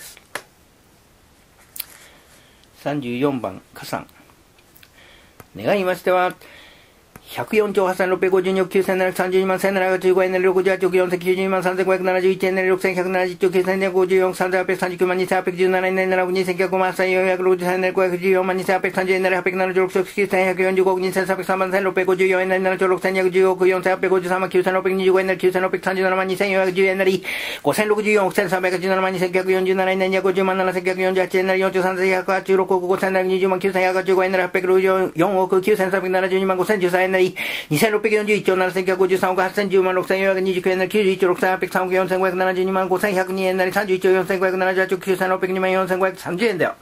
さんじゅうよんばん加算。願いましてはひゃくよんちょうはっせんろっぴゃくごじゅうにおくきゅうせんななひゃくさんじゅうにまんせんななひゃくじゅうごえんなりろくじゅうはちおくよんせんきゅうじゅうにまんさんぜんごひゃくななじゅういちえんなりろくせんひゃくななじゅういちおくきゅうせんにひゃくごじゅうよんおくさんぜんはっぴゃくさんじゅうきゅうまんにせんはっぴゃくじゅうななえんなりななおくにせんきゅうひゃくごまんはっせんよんひゃくろくじゅうさんえんなりごひゃくじゅうよんまんにせんはっぴゃくさんじゅうえんなりはっぴゃくななじゅうろくちょくきゅうせんひゃくよんじゅうごおくにせんさんびゃくさんまんせんろっぴゃくごじゅうよんえんなりななちょうろくせんにひゃくじゅうおくよんせんはっぴゃくごじゅうさんまんきゅうせんろっぴゃくにじゅうごえんなりきゅうせんろっぴゃくさんじゅうななまんにせんよんひゃくじゅうえんなりごせんろくじゅうよんおくせんさんびゃくじゅうななまんにせんきゅうひゃくよんじゅうななえんなりにひゃくごじゅうまんななせんきゅうひゃくよんじゅうはちえんなりよんちょうさんぜんひゃくはちじゅうろくおくごせんななひゃくにじゅうまんきゅうせんひゃくはちじゅうごえんなりはっぴゃくろくじゅうよんおくきゅうせんさんびゃくななじゅうにまんごせんじゅうさんえんなりにせんろっぴゃくよんじゅういちちょうななせんきゅうひゃくごじゅうさんおくはっせんじゅうまんろくせんよんひゃくにじゅうきゅうえんなりきゅうじゅういちおくろくせんはっぴゃくさんおくよんせんごひゃくななじゅうにまんごせんひゃくにえんなりさんじゅういちおくよんせんごひゃくななじゅうはちおくきゅうせんろっぴゃくにまんよんせんごひゃくさんじゅうえんだよ。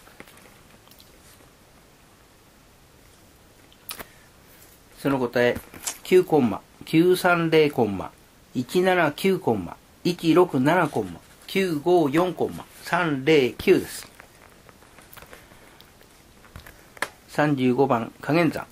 その答えきゅうコンマきゅうさんぜろコンマいちななきゅうコンマいちろくななコンマきゅうごよんコンマさんぜろきゅうです。さんじゅうごばん加減算。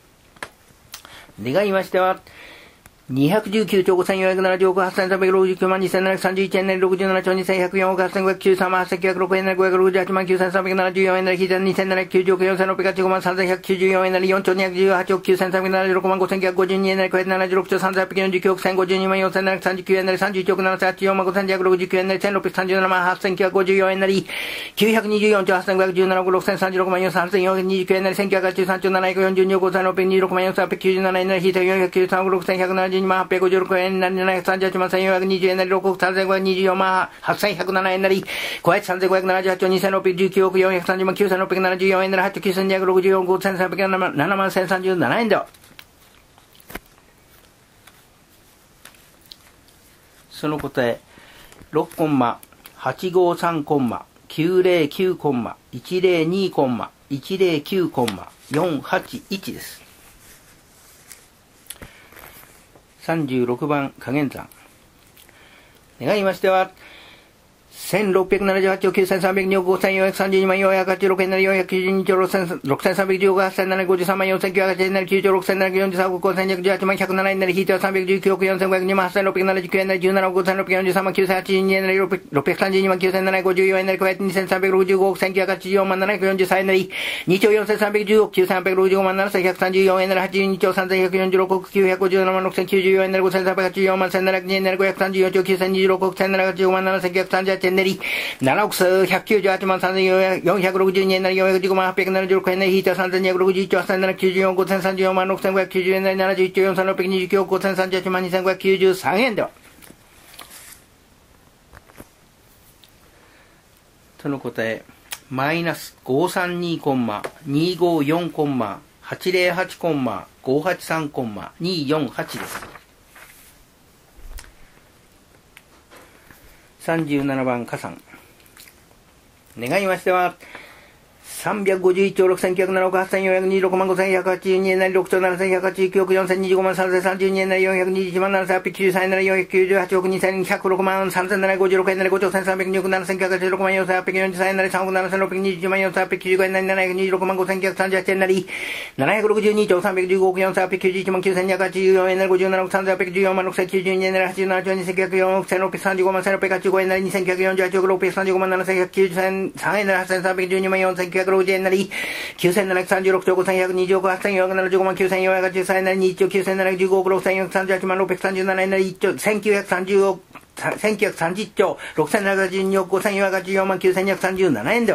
願いましてはにひゃくじゅうきゅうちょうごせんよんひゃくななじゅうおくはっせんさんびゃくろくじゅうきゅうまんにせんななひゃくさんじゅういちえんなりろくじゅうななちょうにせんひゃくよんおくはっせんごひゃくきゅうじゅうさんまんはっせんきゅうひゃくろくえんなりごひゃくろくじゅうはちまんきゅうせんさんびゃくななじゅうよんえんなりにせんななひゃくきゅうじゅうおくよんせんろっぴゃくはちじゅうごまんさんぜんひゃくきゅうじゅうよんえんなりよんちょうにひゃくじゅうはちおくきゅうせんさんびゃくななじゅうろくまんごせんきゅうひゃくごじゅうにえんなりごひゃくななじゅうろくちょうさんぜんはっぴゃくよんじゅうきゅうおくせんごじゅうにまんよんせんななひゃくさんじゅうきゅうえんなりさんじゅういちおくななせんはちじゅうよんまんごせんにひゃくろくじゅうきゅうえんなりせんろっぴゃくさんじゅうななまんはっせんきゅうひゃくごじゅうよんえんなりきゅうひゃくにじゅうよんちょうはっせんごひゃくじゅうななおくろくせんさんじゅうろくまんよんせんはっせんよんひゃくにじゅうきゅうえんなりせんきゅうひゃくはちじゅうさんちょうななひゃくよんじゅうにおくごせんろっぴゃくにじゅうろくまんよんせんはっぴゃくきゅうじゅうななえんなり引いてよんひゃくきゅうじゅうさんおくろくせんひゃくななじゅうにまんはっぴゃくごじゅうろくえんなりななひゃくさんじゅうはちまんせんよんひゃくにじゅうえんなりろくおくさんぜんごひゃくにじゅうよんまんはっせんひゃくななえんなりごひゃくさんぜんごひゃくななじゅうはちちょうにせんろっぴゃくじゅうきゅうおくよんひゃくさんじゅうまんきゅうせんろっぴゃくななじゅうよんえんなりはちちょうきゅうせんにひゃくろくじゅうよんおくごせんさんびゃくななまんせんさんじゅうななえんだよ。その答えろくコンマはちごさんコンマきゅうぜろきゅうコンマいちぜろにコンマいちぜろきゅうコンマよんはちいちです。さんじゅうろくばん加減算。願いましてはせんろっぴゃくななじゅうはちおくきゅうせんさんびゃくにおくごせんよんひゃくさんじゅうにまんよんひゃくはちじゅうろくえんなりよんひゃくきゅうじゅうにちょうろくせんさんびゃくじゅうごはっせんななひゃくごじゅうさんまんよんせんきゅうひゃくはちじゅうえんなりきゅうちょうろくせんななひゃくよんじゅうさんおくごせんにひゃくじゅうはちまんひゃくななえんなり引いてはさんびゃくじゅうきゅうおくよんせんごひゃくにまんはっせんろっぴゃくななじゅうきゅうえんなりじゅうななおくごせんろっぴゃくよんじゅうさんまんきゅうせんはちじゅうにえんなりろっぴゃくさんじゅうにまんきゅうせんななひゃくごじゅうよんえんなり加えてにせんさんびゃくろくじゅうごおくせんきゅうひゃくはちじゅうよんまんななひゃくよんじゅうさんえんなりにちょうよんせんさんびゃくじゅうおくきゅうせんはっぴゃくろくじゅうごまんななせんひゃくさんじゅうよんえんなりはちじゅうにちょうさんぜんひゃくよんじゅうろくおくきゅうひゃくごじゅうななまんろくせんきゅうじゅうよんえんなりごせんさんびゃくはちじゅうよんまんせんななひゃくにえんなりごひゃくさんじゅうよんちょうきゅうせんにじゅうろくおくせんななひゃくはちじゅうごまんななせんきゅうひゃくさんじゅうはちえんなりななおくひゃくきゅうじゅうはちまんさんぜんよんひゃくろくじゅうにえんなりよんひゃくじゅうごまんはっぴゃくななじゅうろくえんなり引いてはさんぜんにひゃくろくじゅういちちょうはっせんななひゃくきゅうじゅうよんおくごせんさんじゅうよんまんろくせんごひゃくきゅうじゅうえんなりななじゅういちちょうよんせんろっぴゃくにじゅうきゅうおくごせんさんじゅうはちまんにせんごひゃくきゅうじゅうさんえんでは。その答えマイナスごさんにコンマにごよんコンマはちぜろはちコンマごはちさんコンマによんはちです。さんじゅうななばん加算。願いましてはさんびゃくごじゅういちちょうろくせんきゅうひゃくななおくはっせんよんひゃくにじゅうろくまんごせんひゃくはちじゅうにえんなりろくちょうななせんひゃくはちじゅうきゅうおくよんせんにじゅうごまんさんぜんさんじゅうにえんなりよんひゃくにじゅういちまんななせんはっぴゃくきゅうじゅうさんえんなりよんひゃくきゅうじゅうはちおくにせんひゃくろくまんさんぜんななひゃくごじゅうろくえんなりごちょうせんさんびゃくにおくななせんきゅうひゃくはちじゅうろくまんよんせんはっぴゃくよんじゅうさんえんなりさんおくななせんろっぴゃくにじゅういちまんよんせんはっぴゃくきゅうじゅうごえんなりななひゃくにじゅうろくまんごせんきゅうひゃくさんじゅうはちえんなりななひゃくろくじゅうにちょうさんびゃくじゅうごおくよんせんはっぴゃくきゅうじゅういちまんきゅうせんにひゃくはちじゅうよんえんなりごじゅうななおくさんぜんはっぴゃくじゅうよんまんろくせんきゅうじゅうにえんなりはちじゅうななちょうにせんきゅうひゃくよんおくせんろっぴゃくさんじゅうごまんせんろっぴゃくはちじゅうごえんなりにせんきゅうひゃくよんじゅうはちおくろっぴゃくさんじゅうごまんななせんひゃくきゅうじゅうさんえんなりはっせんさんびゃくじゅうにまんよんせんきゅうひゃくろくじゅうえんなりきゅうせんななひゃくさんじゅうろくちょうごせんひゃくにじゅうおくはっせんよんひゃくななじゅうごまんきゅうせんよんひゃくはちじゅうさんえんなりにちょうきゅうせんななひゃくじゅうごおくろくせんよんひゃくさんじゅうはちまんろっぴゃくさんじゅうななえんなりいっちょうせんきゅうひゃくさんじゅうおくせんきゅうひゃくさんじゅうちょうろくせんななひゃくはちじゅうにおくごせんよんひゃくはちじゅうよんまんきゅうせんにひゃくさんじゅうななえんでは。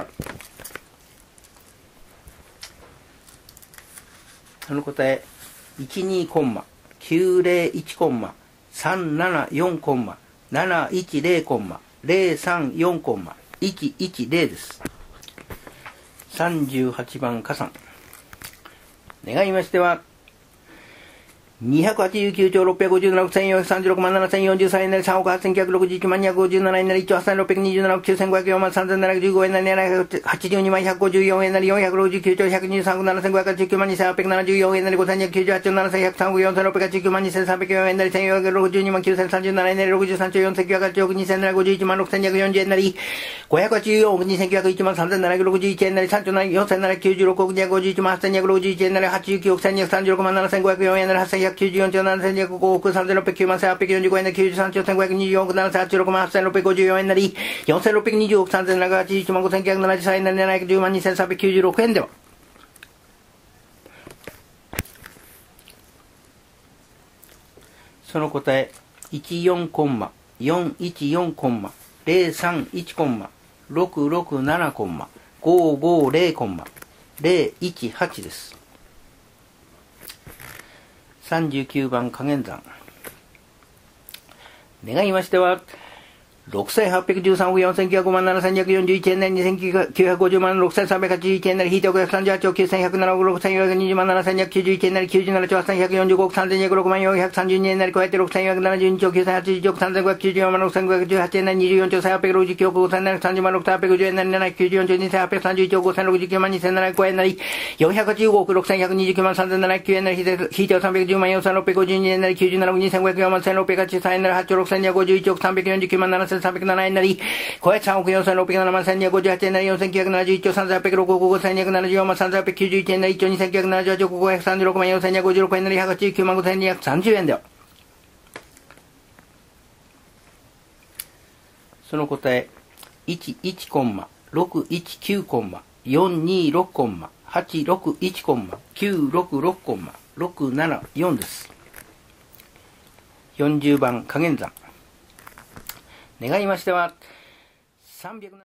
その答えいちにコンマきゅうぜろいちコンマさんななよんコンマなないちぜろコンマぜろさんよんコンマいちいちぜろです。さんじゅうはちばん加算。願いましてはにひゃくはちじゅうきゅうちょうろっぴゃくごじゅうななおくせんよんひゃくさんじゅうろくまんななせんよんじゅうさんえんなりさんおくはっせんきゅうひゃくろくじゅういちまんにひゃくごじゅうななえんなりいっちょうはっせんろっぴゃくにじゅうななおくきゅうせんごひゃくよんまんさんぜんななひゃくじゅうごえんなりななひゃくはちじゅうにまんひゃくごじゅうよんえんなりよんひゃくろくじゅうきゅうちょうひゃくにじゅうさんおくななせんごひゃくはちじゅうきゅうまんにせんはっぴゃくななじゅうよんえんなりごせんにひゃくきゅうじゅうはちちょうななせんひゃくさんおくよんせんろっぴゃくはちじゅうきゅうまんにせんさんびゃくよんえんなりせんよんひゃくろくじゅうにまんきゅうせんさんじゅうななえんなりろくじゅうさんちょうよんせんきゅうひゃくはちじゅうおくにせんななひゃくごじゅういちまんろくせんにひゃくよんじゅうえんなりごひゃくはちじゅうよんおくにせんきゅうひゃくいちまんさんぜんななひゃくろくじゅういちえんなりさんちょうよんせんななひゃくきゅうじゅうろくおくにひゃくごじゅういちまんはっせんにひゃくろくじゅういちえんなりはちじゅうきゅうおくせんにひゃくさんじゅうろくまんななせんごひゃくよんえんなりはっせんひゃくきゅうじゅうよんちょうななせんにひゃくごおくさんぜんろっぴゃくきゅうまんせんはっぴゃくよんじゅうごえんなりきゅうじゅうさんちょうせんごひゃくにじゅうよんおくななせんはちじゅうろくまんはっせんろっぴゃくごじゅうよんえんなりよんせんろっぴゃくにじゅうおくさんぜんななひゃくはちじゅういちまんごせんきゅうひゃくななじゅうさんえんなりななひゃくじゅうまんにせんさんびゃくきゅうじゅうろくえんでは。 その答え、いちよんコンマ、よんいちよんコンマ、ゼロさんいちコンマ、ろくろくななコンマ、ごごゼロコンマ、ゼロいちはちです。さんじゅうきゅうばん加減算。願いましては、ろくせんはっぴゃくじゅうさんおくよんせんきゅうひゃくごまんななせんにひゃくよんじゅういちえんなりにせんきゅうひゃくごじゅうまんろくせんさんびゃくはちじゅういちえんなり引いておくひゃくさんじゅうはちおくきゅうせんひゃくななおくろくせんよんひゃくにじゅうまんななせんにひゃくきゅうじゅういちえんなりきゅうじゅうななちょうはっせんひゃくよんじゅうごおくさんぜんにひゃくろくまんよんひゃくさんじゅうにえんなり加えてろくせんよんひゃくななじゅうにちょうきゅうせんはちじゅういちおくさんぜんごひゃくきゅうじゅうよんまんろくせんごひゃくじゅうはちえんなりにじゅうよんちょうせんはっぴゃくろくじゅうきゅうおくごせんななひゃくさんじゅうまんろくせんはっぴゃくごじゅうえんなりななひゃくきゅうじゅうよんちょうにせんはっぴゃくさんじゅういちおくごせんろくじゅうきゅうまんにせんななひゃくごえんなりよんひゃくはちじゅうごおくろくせんひゃくにじゅうきゅうまんさんぜんななひゃくきゅうえんなり引いてはさんびゃくじゅうまんよんせんろっぴゃくごじゅうにえんなりきゅうじゅうななおくにせんごひゃくよんまんせんろっぴゃくはちじゅうさんえんなりはちちょうろくせんにひゃくごじゅういちおくさんびゃくよんじゅうきゅうまんななせんさんびゃくななえんなりごひゃくさんおくよんせんろっぴゃくななまんせんにひゃくごじゅうはちえんなりよんせんきゅうひゃくななじゅういちちょうさんぜんはっぴゃくろくおくごせんにひゃくななじゅうよんまんさんぜんはっぴゃくきゅうじゅういちえんなりいっちょうにせんきゅうひゃくななじゅうはちおくごひゃくさんじゅうろくまんよんせんにひゃくごじゅうろくえんなりひゃくはちじゅうきゅうまんごせんにひゃくさんじゅうえんだよ。その答え、いちいちコンマ、ろくいちきゅうコンマ、よんにろくコンマ、はちろくいちコンマ、きゅうろくろくコンマ、ろくななよんです。よんじゅうばん加減算。願いましては、さんびゃく